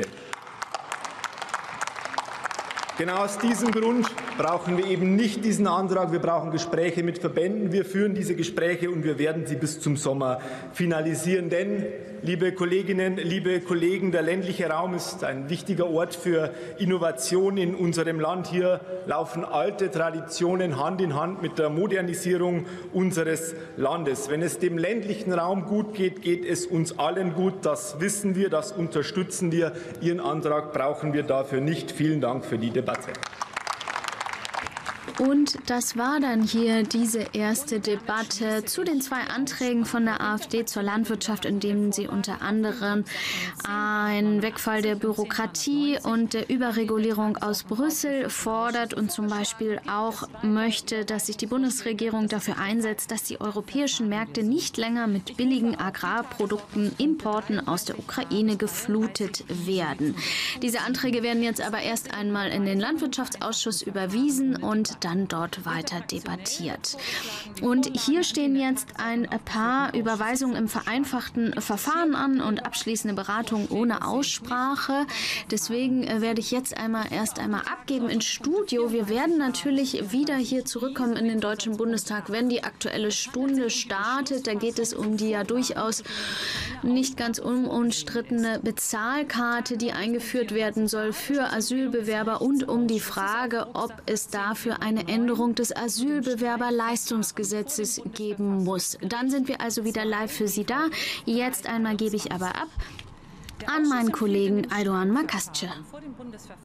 [SPEAKER 21] Genau aus diesem Grund brauchen wir eben nicht diesen Antrag. Wir brauchen Gespräche mit Verbänden. Wir führen diese Gespräche und wir werden sie bis zum Sommer finalisieren. Denn, liebe Kolleginnen, liebe Kollegen, der ländliche Raum ist ein wichtiger Ort für Innovation in unserem Land. Hier laufen alte Traditionen Hand in Hand mit der Modernisierung unseres Landes. Wenn es dem ländlichen Raum gut geht, geht es uns allen gut. Das wissen wir, das unterstützen wir. Ihren Antrag brauchen wir dafür nicht. Vielen Dank für die Debatte.
[SPEAKER 5] Und das war dann hier diese erste Debatte zu den zwei Anträgen von der AfD zur Landwirtschaft, in denen sie unter anderem einen Wegfall der Bürokratie und der Überregulierung aus Brüssel fordert und zum Beispiel auch möchte, dass sich die Bundesregierung dafür einsetzt, dass die europäischen Märkte nicht länger mit billigen Agrarprodukten, Importen aus der Ukraine geflutet werden. Diese Anträge werden jetzt aber erst einmal in den Landwirtschaftsausschuss überwiesen und dann dort weiter debattiert. Und hier stehen jetzt ein paar Überweisungen im vereinfachten Verfahren an und abschließende Beratung ohne Aussprache. Deswegen werde ich jetzt erst einmal abgeben ins Studio. Wir werden natürlich wieder hier zurückkommen in den Deutschen Bundestag, wenn die Aktuelle Stunde startet. Da geht es um die ja durchaus nicht ganz unumstrittene Bezahlkarte, die eingeführt werden soll für Asylbewerber und um die Frage, ob es dafür eine Änderung des Asylbewerberleistungsgesetzes geben muss. Dann sind wir also wieder live für Sie da. Jetzt einmal gebe ich aber ab an meinen Kollegen Aydoğan Makasçı.